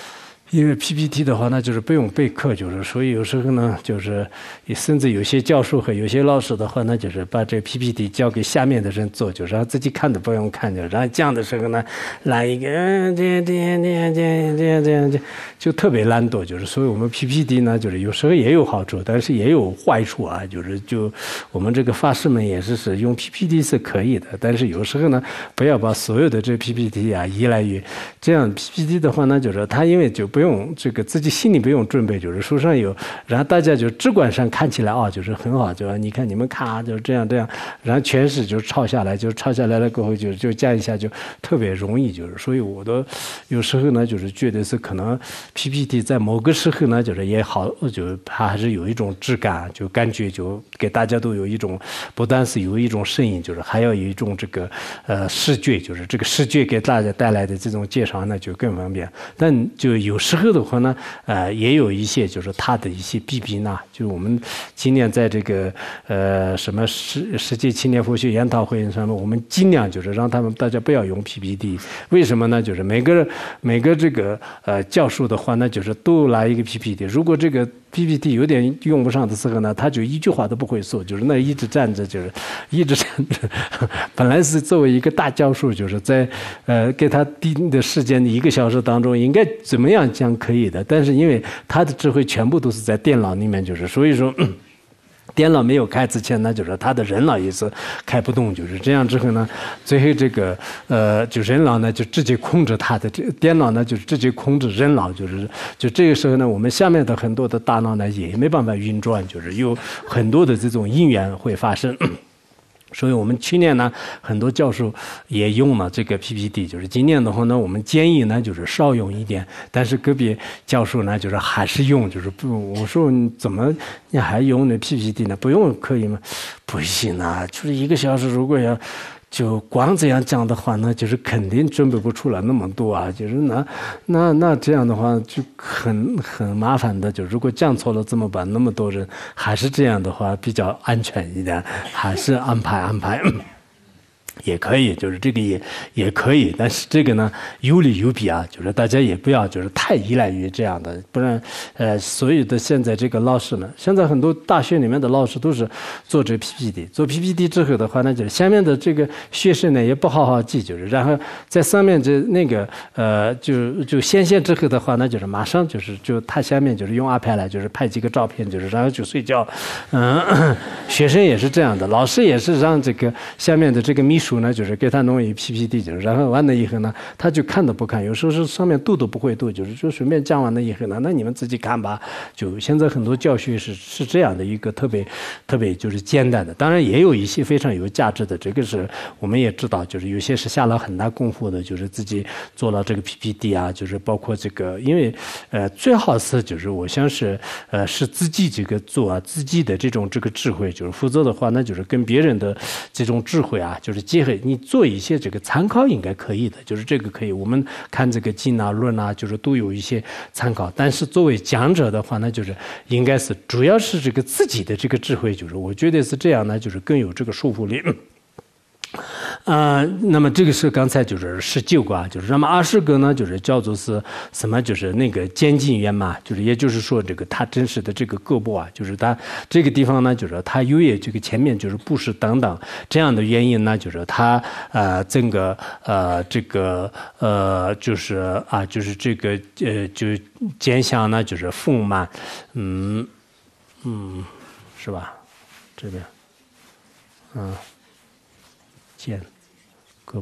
因为 P P T 的话，那就是不用备课，就是所以有时候呢，就是甚至有些教授和有些老师的话，那就是把这 P P T 交给下面的人做，就是让自己看都不用看，就然后这样的时候呢，来一个嗯这这这这这这这就特别懒惰，就是所以我们 P P T 呢，就是有时候也有好处，但是也有坏处啊，就是就我们这个法师们也是是用 P P T 是可以的，但是有时候呢，不要把所有的这 P P T 啊依赖于这样 P P T 的话呢，就是它因为就不用这个自己心里不用准备，就是书上有，然后大家就直观上看起来啊，就是很好，就你看你们看啊，就是这样这样，然后全是就抄下来，就抄下来了过后就就这样一下就特别容易，就是所以我的有时候呢，就是觉得是可能 P P T 在某个时候呢，就是也好，就它还是有一种质感，就感觉就给大家都有一种，不但是有一种声音，就是还要有一种这个呃视觉，就是这个视觉给大家带来的这种介绍呢就更方便，但就有时候的话呢，呃，也有一些就是它的一些弊病呢，就我们今年在这个呃什么世世界青年佛学研讨会上面，我们尽量就是让他们大家不要用 P P T， 为什么呢？就是每个每个这个呃教授的话呢，就是都来一个 P P T， 如果这个 P P T 有点用不上的时候呢，他就一句话都不会说，就是那一直站着，就是一直站着。本来是作为一个大教授，就是在呃给他定的时间的一个小时当中，应该怎么样讲可以的，但是因为他的智慧全部都是在电脑里面，就是所以说。电脑没有开之前呢，就是他的人脑也是开不动，就是这样之后呢，最后这个呃，就人脑呢就直接控制他的，这电脑呢就直接控制人脑，就是就这个时候呢，我们下面的很多的大脑呢也没办法运转，就是有很多的这种因缘会发生。所以我们去年呢，很多教授也用了这个 P P T， 就是今年的话呢，我们建议呢就是少用一点，但是个别教授呢就是还是用，就是不，我说你怎么你还用那 P P T 呢？不用可以吗？不行啊，就是一个小时如果要。就光这样讲的话呢，就是肯定准备不出来那么多啊，就是那那那这样的话就很很麻烦的，就如果讲错了怎么办？那么多人还是这样的话比较安全一点，还是安排安排。也可以，就是这个也也可以，但是这个呢有利有弊啊，就是大家也不要就是太依赖于这样的，不然呃所有的现在这个老师呢，现在很多大学里面的老师都是做这 P P T， 做 P P T 之后的话呢，就是下面的这个学生呢也不好好记，就是然后在上面这那个呃就就显现之后的话呢，就是马上就是就他下面就是用 iPad 来就是拍几个照片，就是然后就睡觉，嗯，学生也是这样的，老师也是让这个下面的这个秘书。呢，就是给他弄一 P P T， 就是然后完了以后呢，他就看都不看，有时候是上面读都不会读，就是就随便讲完了以后呢，那你们自己看吧。就现在很多教学是是这样的一个特别特别就是简单的，当然也有一些非常有价值的，这个是我们也知道，就是有些是下了很大功夫的，就是自己做了这个 P P T 啊，就是包括这个，因为呃最好是就是我想是呃是自己这个做啊，自己的这种这个智慧，就是否则的话，那就是跟别人的这种智慧啊，就是结合。你做一些这个参考应该可以的，就是这个可以。我们看这个经啊、论啊，就是都有一些参考。但是作为讲者的话呢，就是应该是主要是这个自己的这个智慧，就是我觉得是这样呢，就是更有这个说服力。呃，那么这个是刚才就是十九个啊，就是那么二十个呢，就是叫做是什么？就是那个渐进圆满，就是也就是说这个它真实的这个胳膊啊，就是它这个地方呢，就是它由于这个前面就是布施等等这样的原因呢，就是它呃整个呃这个呃就是啊就是这个呃就见相呢就是丰满，嗯嗯是吧？这边嗯。肩、胳膊，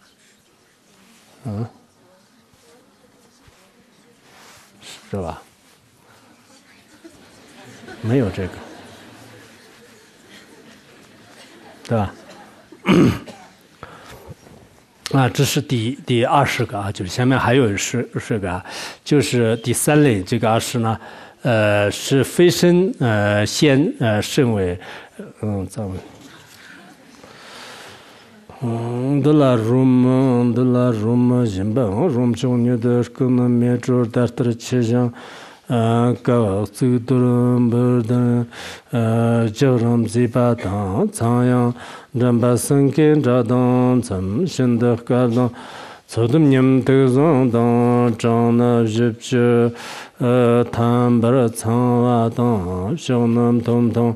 嗯，是吧？没有这个，对吧？啊，这是第第二十个啊，就是下面还有十十个啊，就是第三类这个二十呢，呃，是非身呃先呃身为，嗯，咱们。嗯，的啦，rum，的啦，rum，金本，rum，中年的可能面桌打的气象，呃，搞最多人不的，呃，叫人嘴巴当，苍阳，人把生根扎当，怎么现在搞当， 소듬님 대성당 장나 집주 어 담버 창와당 쇼남 동동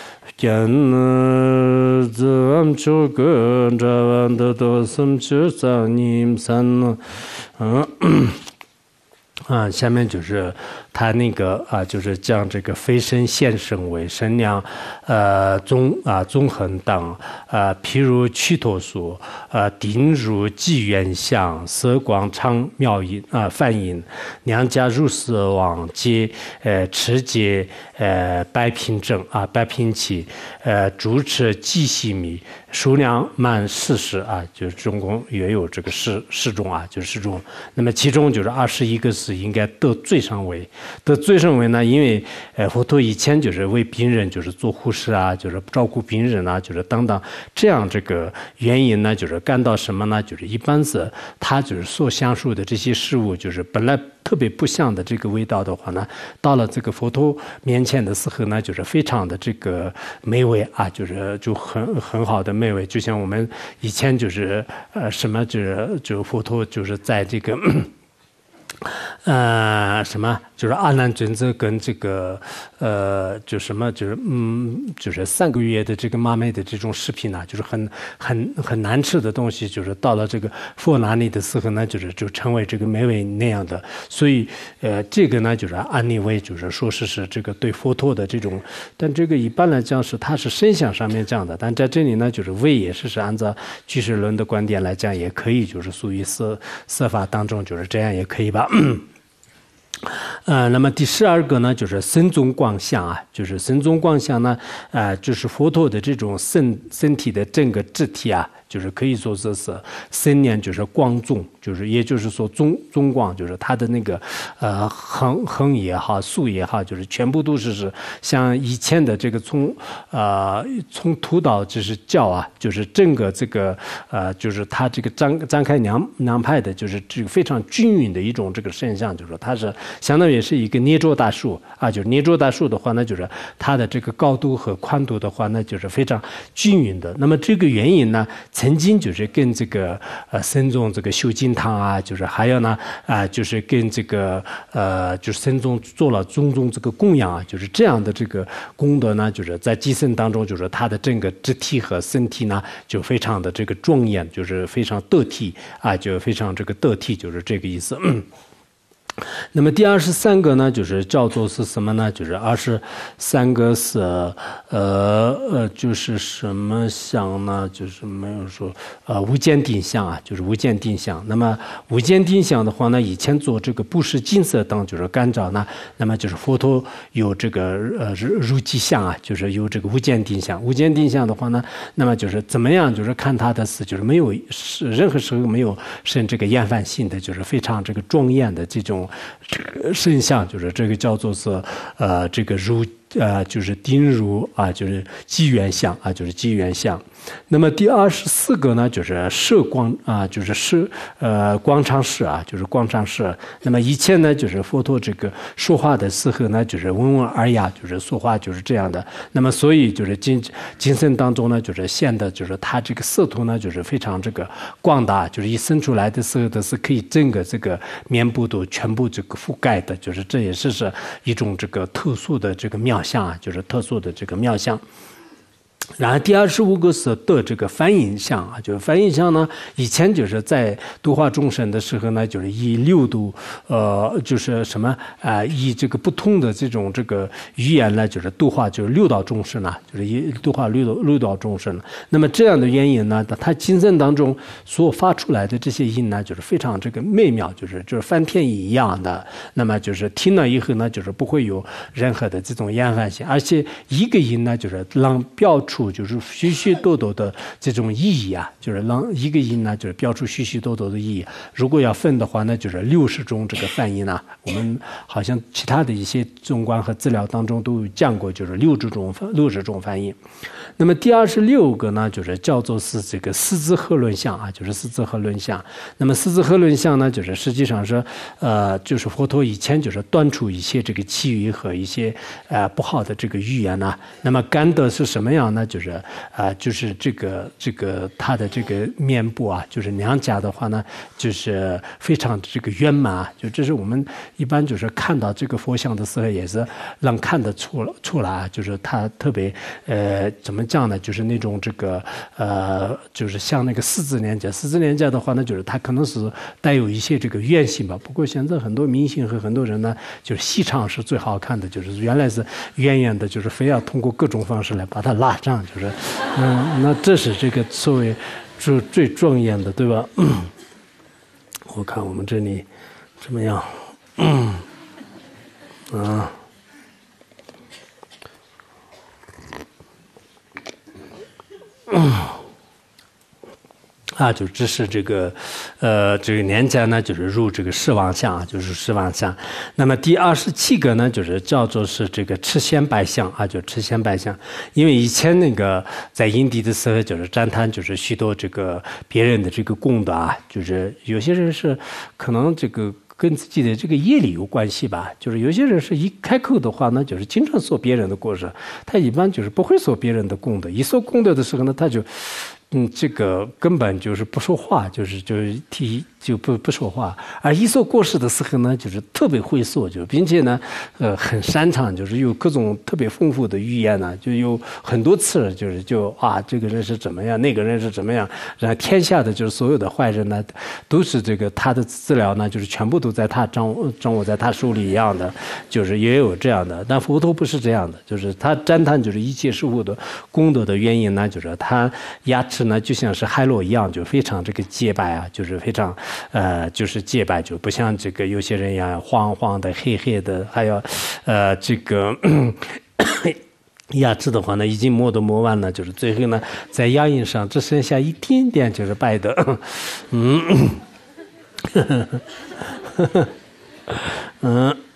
견 점초근 자완도도 섬주장님 산呃啊，下面就是他那个啊，就是将这个飞身现身为神娘，呃，纵啊纵横当啊，譬如屈陀所，呃，顶如纪元相，色广昌妙音啊，梵音，娘家入寺往接，呃，持节，呃，白品正啊，白品起，呃，主持祭细米，数量满四十啊，就是总共也有这个示示众啊，就是示众。那么其中就是二十一个是应该得最上位，得最上位呢，因为呃佛陀以前就是为病人就是做护士啊，就是照顾病人啊，就是等等这样这个原因呢，就是干到什么呢？就是一般是他就是所享受的这些事物，就是本来特别不香的这个味道的话呢，到了这个佛陀面前的时候呢，就是非常的这个美味啊，就是就很很好的美味，就像我们以前就是呃什么就是就佛陀就是在这个。呃，什么就是阿难尊者跟这个呃，就什么就是嗯，就是三个月的这个妈妹的这种食品呢、啊，就是很很很难吃的东西，就是到了这个佛那里的时候呢，就是就成为这个美味那样的。所以呃，这个呢就是安利为就是说是是这个对佛陀的这种，但这个一般来讲是它是身相上面这样的，但在这里呢就是味也是是按照俱舍论的观点来讲，也可以就是属于色色法当中就是这样也可以吧。呃，那么第十二个呢，就是身中光相啊，就是身中光相呢，呃，就是佛陀的这种身身体的整个肢体啊，就是可以说是是身念就是光中，就是也就是说中中光，就是它的那个呃横横也好，竖也好，就是全部都是是像以前的这个从呃从头到就是脚啊，就是整个这个呃就是它这个张张开两两派的，就是这个非常均匀的一种这个现象，就是说它是相当于是一个捏着大树啊，就是捏着大树的话呢，就是它的这个高度和宽度的话呢，就是非常均匀的。那么这个原因呢，曾经就是跟这个呃僧众这个修净堂啊，就是还有呢啊、呃，就是跟这个呃就是僧众做了种种这个供养啊，就是这样的这个功德呢，就是在寄生当中，就是他的整个肢体和身体呢，就非常的这个庄严，就是非常得体啊，就非常这个得体，就是这个意思。嗯那么第二十三个呢，就是叫做是什么呢？就是二十三个是呃呃，就是什么相呢？就是没有说呃无间定相啊，就是无间定相。那么无间定相的话呢，以前做这个布施金色灯就是干照呢，那么就是佛陀有这个呃如迹相啊，就是有这个无间定相。无间定相的话呢，那么就是怎么样？就是看他的是就是没有是任何时候没有生这个厌烦性的，就是非常这个庄严的这种。身相就是这个叫做是呃这个如呃就是丁如啊就是机缘相啊就是机缘相。那么第二十四个呢，就是摄光啊，就是摄呃光常视啊，就是光常视。那么以前呢，就是佛陀这个说话的时候呢，就是温文尔雅，就是说话就是这样的。那么所以就是精精神当中呢，就是现的，就是他这个色图呢，就是非常这个广大，就是一生出来的时候的是可以整个这个面部都全部这个覆盖的，就是这也是是一种这个特殊的这个妙相啊，就是特殊的这个妙相。然后第二十五个是得这个梵音相啊，就是梵音相呢，以前就是在度化众生的时候呢，就是以六度呃，就是什么啊、呃，以这个不同的这种这个语言呢，就是度化就是六道众生呢，就是以度化六道六道众生。那么这样的原因呢，他精神当中所发出来的这些音呢，就是非常这个美妙，就是就是梵天一样的。那么就是听了以后呢，就是不会有任何的这种厌烦性，而且一个音呢，就是让标出。就是许许多多的这种意义啊，就是让一个音呢，就是标出许许多多的意义。如果要分的话呢，就是六十种这个梵音啊。我们好像其他的一些中观和资料当中都有讲过，就是六十种六十种梵音。那么第二十六个呢，就是叫做是这个四字合论相啊，就是四字合论相。那么四字合论相呢，就是实际上是呃，就是佛陀以前就是断除一些这个绮语和一些呃不好的这个语言呢、啊。那么感得是什么样呢？ 呢，就是啊、呃，就是这个这个他的这个面部啊，就是娘家的话呢，就是非常这个圆满啊，就这是我们一般就是看到这个佛像的时候，也是能看得出出来啊，就是他特别呃怎么讲呢，就是那种这个呃，就是像那个四字娘家，四字娘家的话呢，就是他可能是带有一些这个圆性吧。不过现在很多明星和很多人呢，就是细长是最好看的，就是原来是圆圆的，就是非要通过各种方式来把它拉长，就是嗯，那这是这个作为最最庄严的，对吧？嗯，我看我们这里怎么样？嗯，啊。嗯，啊，就这是这个，呃，这个年家呢，就是入这个狮王像啊，就是狮王像。那么第二十七个呢，就是叫做是这个赤仙白像啊，就赤仙白像。因为以前那个在印地的时候，就是赞叹就是许多这个别人的这个功德啊，就是有些人是可能这个。跟自己的这个业力有关系吧，就是有些人是一开口的话呢，就是经常说别人的故事，他一般就是不会说别人的功德，一说功德的时候呢，他就，嗯，这个根本就是不说话，就是就是提就不不说话，而一说过世的时候呢，就是特别会说，就并且呢，呃，很擅长，就是有各种特别丰富的语言呢，就有很多次，就是就啊，这个人是怎么样，那个人是怎么样，然后天下的就是所有的坏人呢，都是这个他的资料呢，就是全部都在他掌握掌握在他手里一样的，就是也有这样的，但佛陀不是这样的，就是他赞叹就是一切事物的功德的原因呢，就是他牙齿呢就像是海螺一样，就非常这个洁白啊，就是非常。呃，就是洁白，就不像这个有些人一样黄黄的、黑黑的，还有，呃，这个牙齿的话呢，已经磨都磨完了，就是最后呢，在牙龈上只剩下一点点就是白的，嗯，嗯。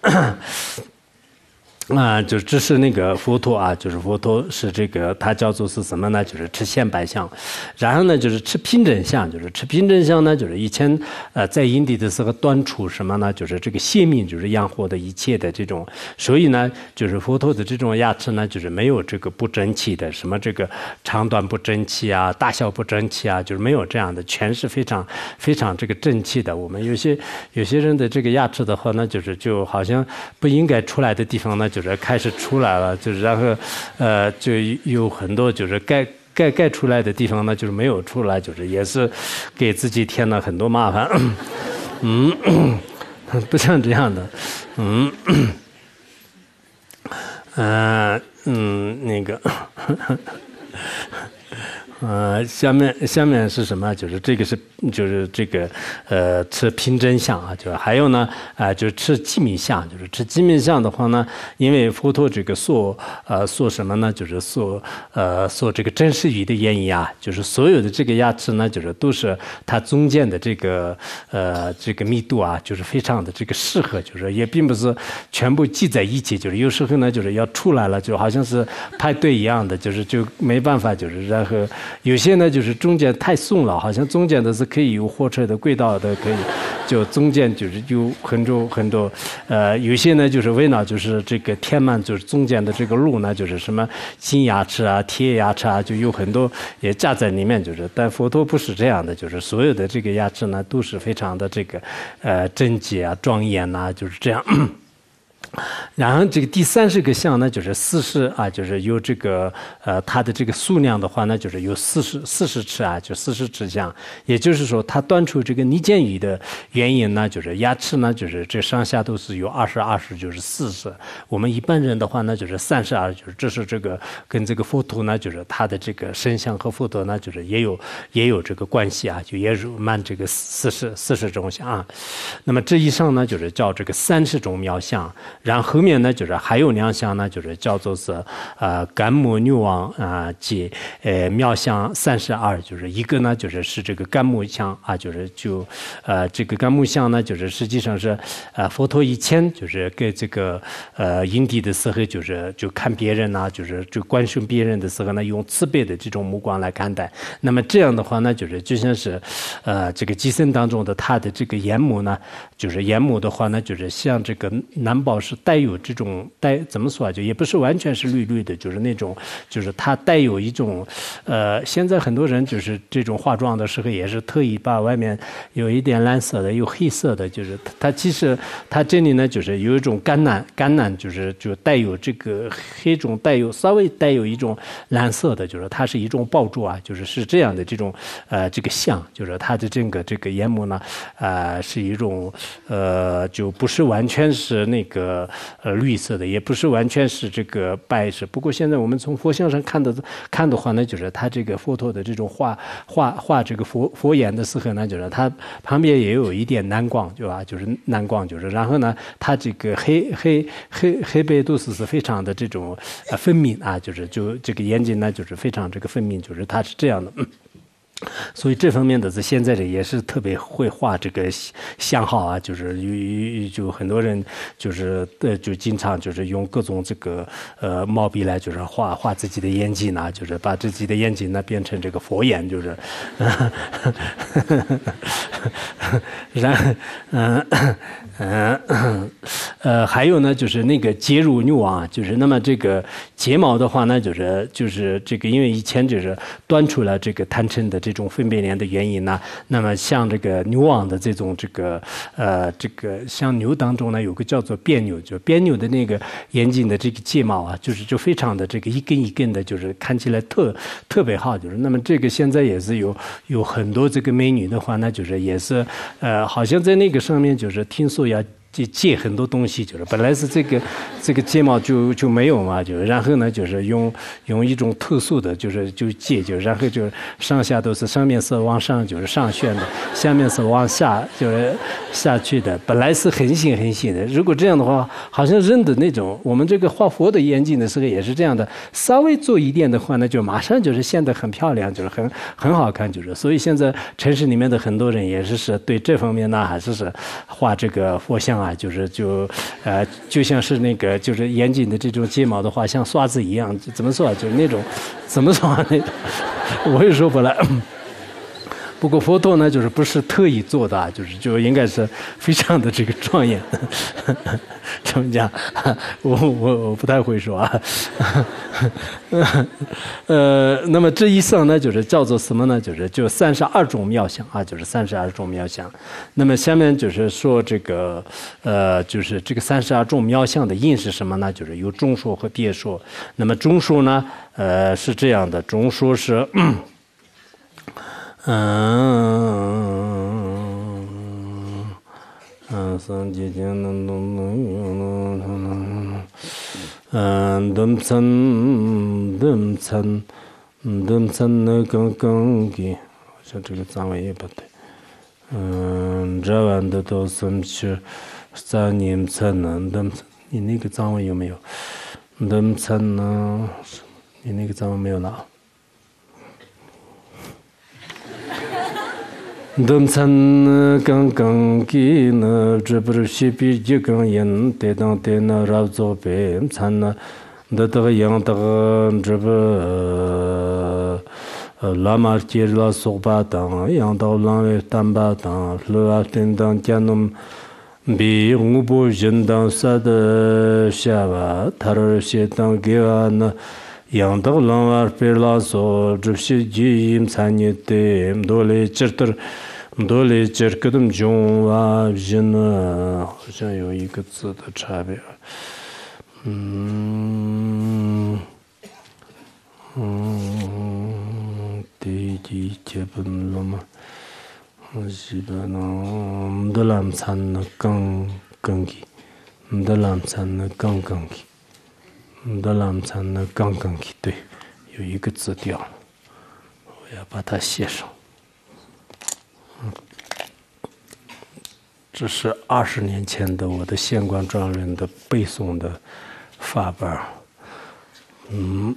啊，就这是那个佛陀啊，就是佛陀是这个，它叫做是什么呢？就是吃现白相，然后呢就是吃平真相，就是吃平真相呢，就是以前呃在印地的时候端出什么呢？就是这个泄密，就是养活的一切的这种，所以呢，就是佛陀的这种牙齿呢，就是没有这个不整齐的，什么这个长短不整齐啊，大小不整齐啊，就是没有这样的，全是非常非常这个整齐的。我们有些有些人的这个牙齿的话呢，就是就好像不应该出来的地方呢，就。就是开始出来了，就是然后，呃，就有很多就是该该该出来的地方呢，就是没有出来，就是也是给自己添了很多麻烦。嗯，不像这样的，嗯，呃，嗯，那个。呃，下面下面是什么？就是这个是就是这个呃吃平真相啊，就是还有呢啊、呃，就是吃鸡米相，就是吃鸡米相的话呢，因为佛陀这个说呃说什么呢？就是说呃说这个真实语的原因啊，就是所有的这个牙齿呢，就是都是它中间的这个呃这个密度啊，就是非常的这个适合，就是也并不是全部系在一起，就是有时候呢就是要出来了，就好像是排队一样的，就是就没办法，就是然后。有些呢就是中间太松了，好像中间的是可以有火车的轨道的，可以就中间就是有很多很多，呃，有些呢就是为了就是这个填满就是中间的这个路呢，就是什么金牙齿啊、铁牙齿啊，就有很多也夹在里面，就是但佛陀不是这样的，就是所有的这个牙齿呢都是非常的这个呃整洁啊、庄严呐、啊，就是这样。然后这个第三十个相呢，就是四十啊，就是有这个呃，它的这个数量的话呢，就是有四十四十尺啊，就四十尺相。也就是说，它端出这个泥见语的原因呢，就是牙齿呢，就是这上下都是有二十二十，就是四十。我们一般人的话呢，就是三十二，就是这是这个跟这个佛陀呢，就是它的这个身相和佛陀呢，就是也有也有这个关系啊，就也入满这个四十四十种相啊。那么这以上呢，就是叫这个三十种妙相。然后后面呢，就是还有两项呢，就是叫做是呃干木女王啊及呃妙相三十二，就是一个呢就是是这个干木相啊，就是就呃这个干木相呢，就是实际上是呃佛陀以前就是给这个呃印地的时候，就是就看别人呐、啊，就是就观赏别人的时候呢，用慈悲的这种目光来看待。那么这样的话呢，就是就像是呃这个寄生当中的他的这个眼目呢，就是眼目的话呢，就是像这个南宝是带有这种带怎么说啊？就也不是完全是绿绿的，就是那种，就是它带有一种，呃，现在很多人就是这种化妆的时候也是特意把外面有一点蓝色的，有黑色的，就是它它其实它这里呢就是有一种橄榄橄榄，就是就带有这个黑种带有稍微带有一种蓝色的，就是它是一种爆珠啊，就是是这样的这种呃这个像，就是它的这个这个眼膜呢，呃是一种呃就不是完全是那个呃绿色的，也不是完全是这个白色。不过现在我们从佛像上看的看的话呢，就是它这个佛陀的这种画画画这个佛佛眼的时候呢，就是它旁边也有一点蓝光，对吧？就是蓝光，就是然后呢，它这个黑黑黑黑白都是是非常的这种呃分明啊，就是就这个眼睛呢就是非常这个分明，就是它是这样的。嗯所以这方面的在现在的也是特别会画这个相好啊，就是有就很多人就是呃就经常就是用各种这个呃毛笔来就是画画自己的眼睛呢，就是把自己的眼睛呢变成这个佛眼，就是，然嗯嗯呃还有呢就是那个睫乳牛啊，就是那么这个睫毛的话呢，就是就是这个因为以前就是端出了这个贪嗔的这种分别念的原因呢，那么像这个牛网的这种这个呃这个像牛当中呢有个叫做边牛，就边牛的那个眼睛的这个睫毛啊，就是就非常的这个一根一根的，就是看起来特特别好，就是那么这个现在也是有有很多这个美女的话呢，就是也是呃好像在那个上面就是听说要借借很多东西，就是本来是这个这个睫毛就就没有嘛，就是然后呢就是用用一种特殊的，就是就借，就是然后就是上下都是上面是往上就是上旋的，下面是往下就是下去的，本来是很细很细的。如果这样的话，好像人的那种我们这个画佛的眼睛的时候也是这样的，稍微做一点的话呢，就马上就是显得很漂亮，就是很很好看，就是所以现在城市里面的很多人也是是对这方面呢还是是画这个佛像。啊，就是就呃，就像是那个就是眼睛的这种睫毛的话，像刷子一样，怎么说啊？就是那种怎么说啊？那我也说不来。不过佛陀呢，就是不是特意做的，就是就应该是非常的这个庄严。怎么讲？我我我不太会说啊。呃，那么这一上呢，就是叫做什么呢？就是就三十二种妙相啊，就是三十二种妙相。那么下面就是说这个呃，就是这个三十二种妙相的因是什么呢？就是有中说和别说。那么中说呢，呃是这样的，中说是。嗯嗯，三界间能能能嗯，等层等层等层那更更给，好像这个藏文也不对。嗯，这完的都是去三年层呢，等你那个藏文有没有？等层呢？你那个藏文没有拿。等层刚刚给呢，这不是西边一根烟，得当得那绕左边层呢，得这个样这个这不呃拉马接拉索巴当，样到浪位单巴当，路啊叮当加农，比五波人当啥的下巴，他儿些当给啊呢。样到浪瓦贝拉索，这些基因参与的，多嘞这儿，多嘞这儿个东中啊人呢，好像有一个字的差别。嗯嗯，第几节本了吗？基本上的蓝参呢更更给，的蓝参呢更更给。的蓝参呢刚刚给对，有一个字掉了，我要把它写上。嗯，这是二十年前的我的县官状元的背诵的法本。嗯，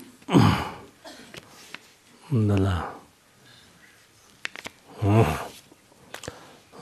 嗯的啦，嗯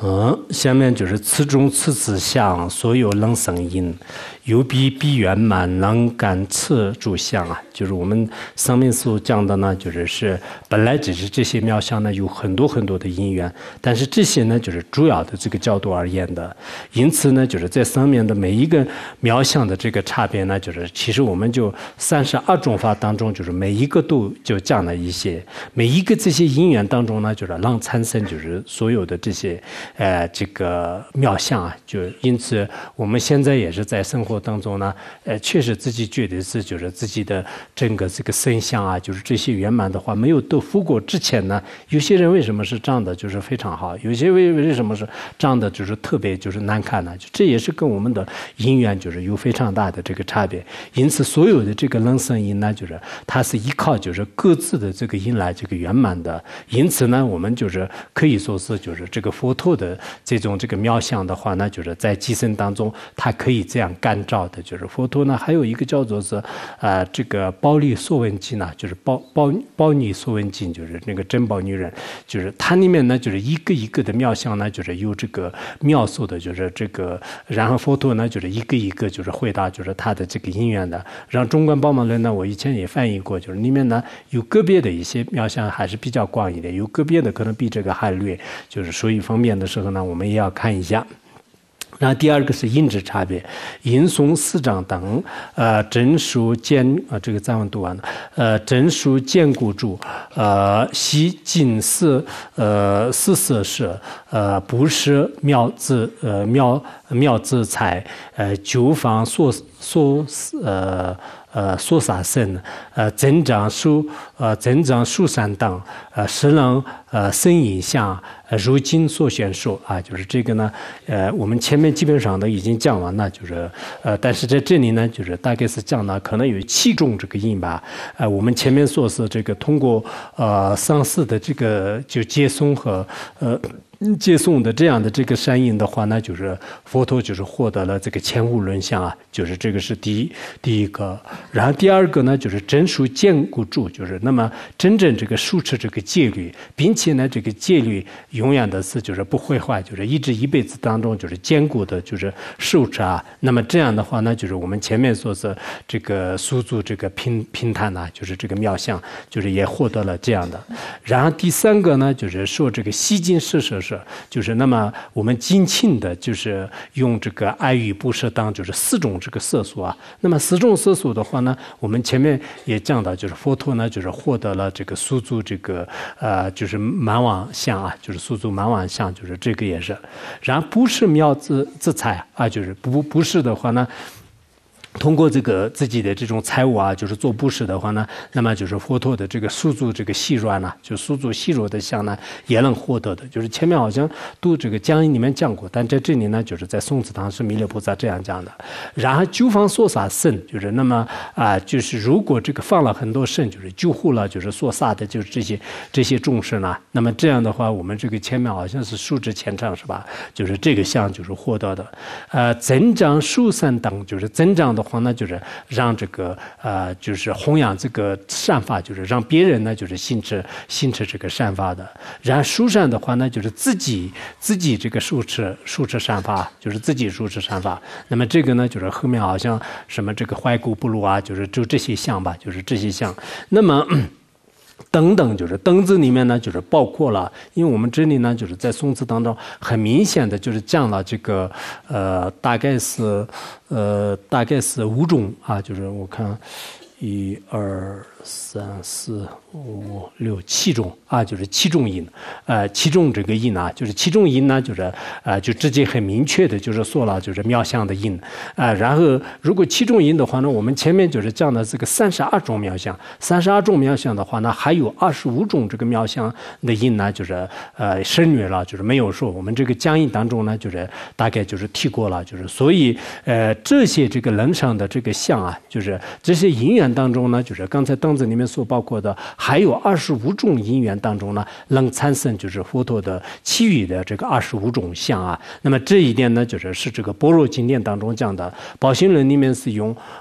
嗯，下面就是此中此次相，所有能生因，有必必圆满能感此诸相啊，就是我们上面所讲的呢，就是是本来只是这些妙相呢有很多很多的因缘，但是这些呢就是主要的这个角度而言的，因此呢就是在上面的每一个妙相的这个差别呢，就是其实我们就三十二种法当中，就是每一个都就讲了一些，每一个这些因缘当中呢，就是让产生就是所有的这些。呃，这个妙相啊，就因此我们现在也是在生活当中呢，呃，确实自己觉得是就是自己的整个这个身相啊，就是这些圆满的话没有得福过之前呢，有些人为什么是长得就是非常好，有些为为什么是长得就是特别就是难看呢？就这也是跟我们的因缘就是有非常大的这个差别。因此，所有的这个能生因呢，就是它是依靠就是各自的这个因来这个圆满的。因此呢，我们就是可以说是就是这个佛陀的这种这个妙相的话呢，就是在机身当中，它可以这样干照的。就是佛陀呢，还有一个叫做是啊、呃、这个包利所闻经呢，就是包包包尼所闻经，就是那个珍宝女人，就是它里面呢，就是一个一个的妙相呢，就是有这个妙述的，就是这个，然后佛陀呢，就是一个一个就是回答，就是他的这个因缘的。让中观宝马论呢，我以前也翻译过，就是里面呢有个别的一些妙相还是比较广一点，有个别的可能比这个还略，就是属于方便的时候呢，我们也要看一下。然后第二个是因之差别，因诵四章等，呃，真属坚啊、呃，这个咱们读完了，呃，真属坚固住，呃，悉尽四呃四色是，呃，不是妙自呃妙妙自财，呃，九方所所呃。呃，所杀生，呃，增长数，呃，增长数三等，呃，实能呃生影像，呃，如今所选说啊，就是这个呢，呃，我们前面基本上都已经讲完了，就是呃，但是在这里呢，就是大概是讲了可能有七种这个因吧，呃，我们前面说是这个通过呃上师的这个就接送和呃。接送的这样的这个善因的话呢，就是佛陀就是获得了这个前无轮相啊，就是这个是第一第一个。然后第二个呢，就是真属坚固住，就是那么真正这个护持这个戒律，并且呢，这个戒律永远的是就是不会坏，就是一直一辈子当中就是坚固的，就是受持啊。那么这样的话呢，就是我们前面说是这个宿住这个平平坦呐，就是这个妙相，就是也获得了这样的。然后第三个呢，就是说这个西经施舍。就是那么我们精勤的，就是用这个爱语布施当就是四种这个色素啊。那么四种色素的话呢，我们前面也讲到，就是佛陀呢，就是获得了这个宿住这个呃，就是满网相啊，就是宿住满网相，就是这个也是。然后不是妙自自财啊，就是不不是的话呢。通过这个自己的这种财物啊，就是做布施的话呢，那么就是佛陀的这个宿住这个细软呢，就宿住细弱的相呢，也能获得的。就是前面好像读这个讲义里面讲过，但在这里呢，就是在宋子堂是弥勒菩萨这样讲的。然后九方所撒圣，就是那么啊、呃，就是如果这个放了很多圣，就是救护了，就是所撒的就是这些这些众生呢，那么这样的话，我们这个前面好像是数之前唱是吧？就是这个相就是获得的。呃，增长数三等，就是增长的。的话呢，就是让这个呃，就是弘扬这个善法，就是让别人呢，就是信持信持这个善法的。然后疏善的话呢，就是自己自己这个受持受持善法，就是自己受持善法。那么这个呢，就是后面好像什么这个怀古不如啊，就是就这些相吧，就是这些相。那么。等等，就是等字里面呢，就是包括了，因为我们这里呢，就是在宋词当中很明显的就是讲了这个，呃，大概是，呃，大概是五种啊，就是我看，一二三四五六七种啊，就是七种音，呃，七种这个音啊，就是七种音呢，就是呃，就直接很明确的，就是说了，就是妙相的音啊、呃。然后如果七种音的话呢，我们前面就是讲的这个三十二种妙相，三十二种妙相的话呢，还有二十五种这个妙相的音呢，就是呃省略了，就是没有说。我们这个讲义当中呢，就是大概就是提过了，就是所以呃这些这个人上的这个相啊，就是这些因缘当中呢，就是刚才当子里面所包括的，还有二十五种因缘当中呢，能产生就是佛陀的其余的这个二十五种相啊。那么这一点呢，就是是这个般若经典当中讲的，宝行论里面是用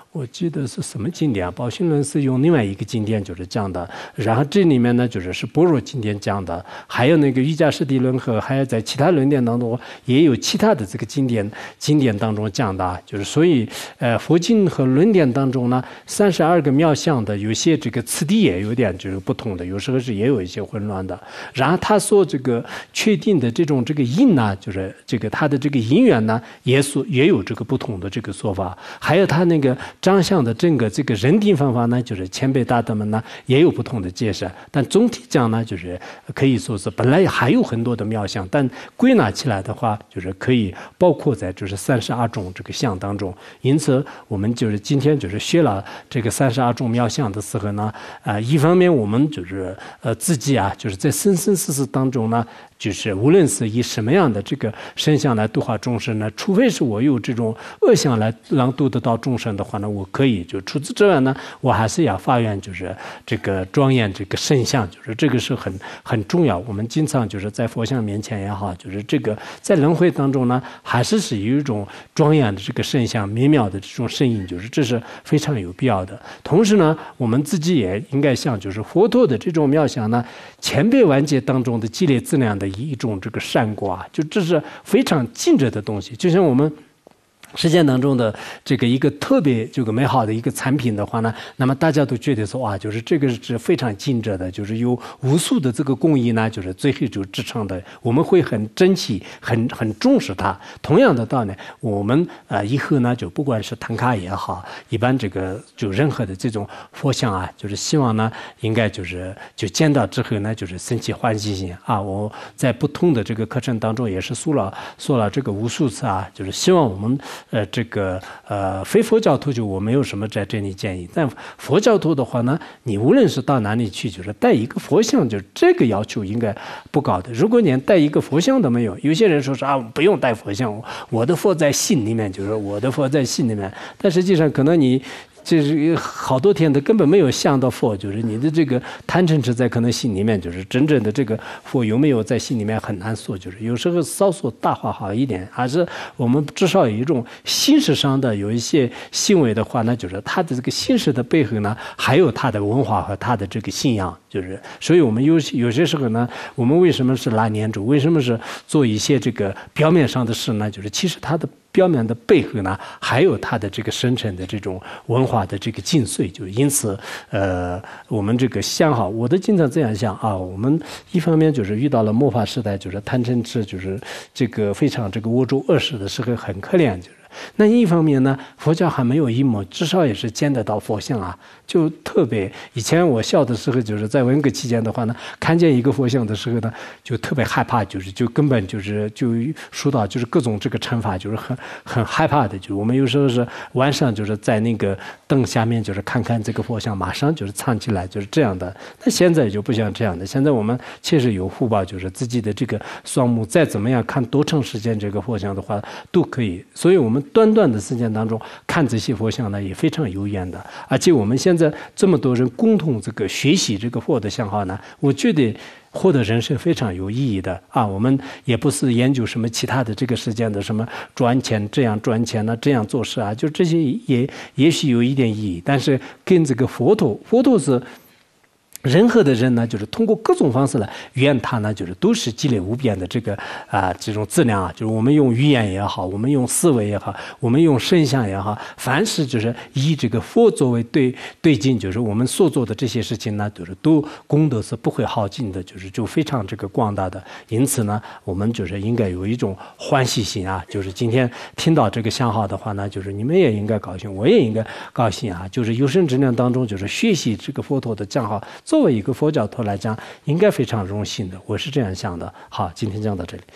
我记得是什么经典啊？宝训论是用另外一个经典就是讲的，然后这里面呢就是是般若经典讲的，还有那个瑜伽师地论和还有在其他论点当中也有其他的这个经典经典当中讲的，就是所以呃佛经和论点当中呢，三十二个妙相的有些这个次第也有点就是不同的，有时候是也有一些混乱的。然后他说这个确定的这种这个因呢，就是这个他的这个因缘呢，也所也有这个不同的这个说法，还有他那个张相的整个这个认定方法呢，就是前辈大德们呢也有不同的解释，但总体讲呢，就是可以说是本来还有很多的妙相，但归纳起来的话，就是可以包括在就是三十二种这个相当中。因此，我们就是今天就是学了这个三十二种妙相的时候呢，啊、呃，一方面我们就是呃自己啊，就是在生生世世当中呢。就是无论是以什么样的这个身相来度化众生呢，除非是我有这种恶相来让度得到众生的话呢，我可以就除此之外呢，我还是要发愿就是这个庄严这个圣相，就是这个是很很重要。我们经常就是在佛像面前也好，就是这个在轮回当中呢，还是是有一种庄严的这个圣相、美妙的这种圣音，就是这是非常有必要的。同时呢，我们自己也应该像就是佛陀的这种妙相呢，前辈完结当中的积累资粮的一种这个善果啊，就这是非常近着的东西，就像我们实践当中的这个一个特别这个美好的一个产品的话呢，那么大家都觉得说啊，就是这个是非常近着的，就是有无数的这个工艺呢，就是最后就支撑的，我们会很珍惜、很很重视它。同样的道理，我们呃以后呢，就不管是唐卡也好，一般这个就任何的这种佛像啊，就是希望呢，应该就是就见到之后呢，就是升起欢喜心啊。我在不同的这个课程当中也是说了说了这个无数次啊，就是希望我们。呃，这个呃，非佛教徒就我没有什么在这里建议，但佛教徒的话呢，你无论是到哪里去，就是带一个佛像，就这个要求应该不高的。如果连带一个佛像都没有，有些人说是啊，不用带佛像，我的佛在心里面，就是我的佛在心里面，但实际上可能你。就是好多天的根本没有想到佛，就是你的这个贪嗔痴在可能心里面，就是真正的这个佛有没有在心里面很难说，就是有时候稍说大话好一点，还是我们至少有一种心识上的有一些行为的话呢，就是他的这个心识的背后呢，还有他的文化和他的这个信仰，就是所以我们有有些时候呢，我们为什么是拿年主，为什么是做一些这个表面上的事呢？就是其实他的。表面的背后呢，还有它的这个深层的这种文化的这个精髓，就因此，呃，我们这个想好，我都经常这样想啊。我们一方面就是遇到了末法时代，就是贪嗔痴，就是这个非常这个龌龊恶事的时候很可怜，就是。那一方面呢，佛教还没有阴谋，至少也是见得到佛像啊，就特别以前我小的时候，就是在文革期间的话呢，看见一个佛像的时候呢，就特别害怕，就是就根本就是就受到就是各种这个惩罚，就是很很害怕的。就我们有时候是晚上就是在那个灯下面，就是看看这个佛像，马上就是藏起来，就是这样的。那现在就不像这样的，现在我们确实有福报，就是自己的这个双目再怎么样看多长时间这个佛像的话都可以，所以我们。短短的时间当中看这些佛像呢，也非常有缘的。而且我们现在这么多人共同这个学习这个佛的相好呢，我觉得获得人生非常有意义的啊。我们也不是研究什么其他的这个世间的什么赚钱这样赚钱呢、啊，这样做事啊，就这些也也许有一点意义，但是跟这个佛陀，佛陀是。任何的人呢，就是通过各种方式来圆他呢，就是都是积累无边的这个啊、呃、这种质量啊，就是我们用语言也好，我们用思维也好，我们用声相也好，凡是就是以这个佛作为对对境，就是我们所做的这些事情呢，就是都功德是不会耗尽的，就是就非常这个广大的。因此呢，我们就是应该有一种欢喜心啊，就是今天听到这个相好的话呢，就是你们也应该高兴，我也应该高兴啊，就是有生之年当中，就是学习这个佛陀的讲好。作为一个佛教徒来讲，应该非常荣幸的，我是这样想的。好，今天讲到这里。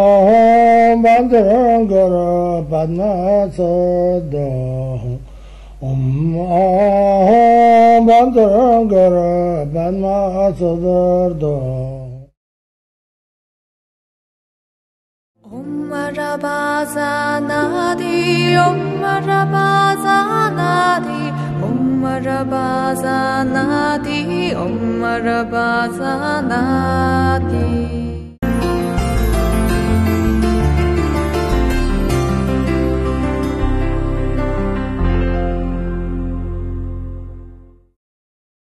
Om Bandharangara Padma Sada Om Bandara Banma Sadardo
Om Rabaza Nadi Om Rabaza Nadi Om Rabaza Nadi Om Rabaza Nadi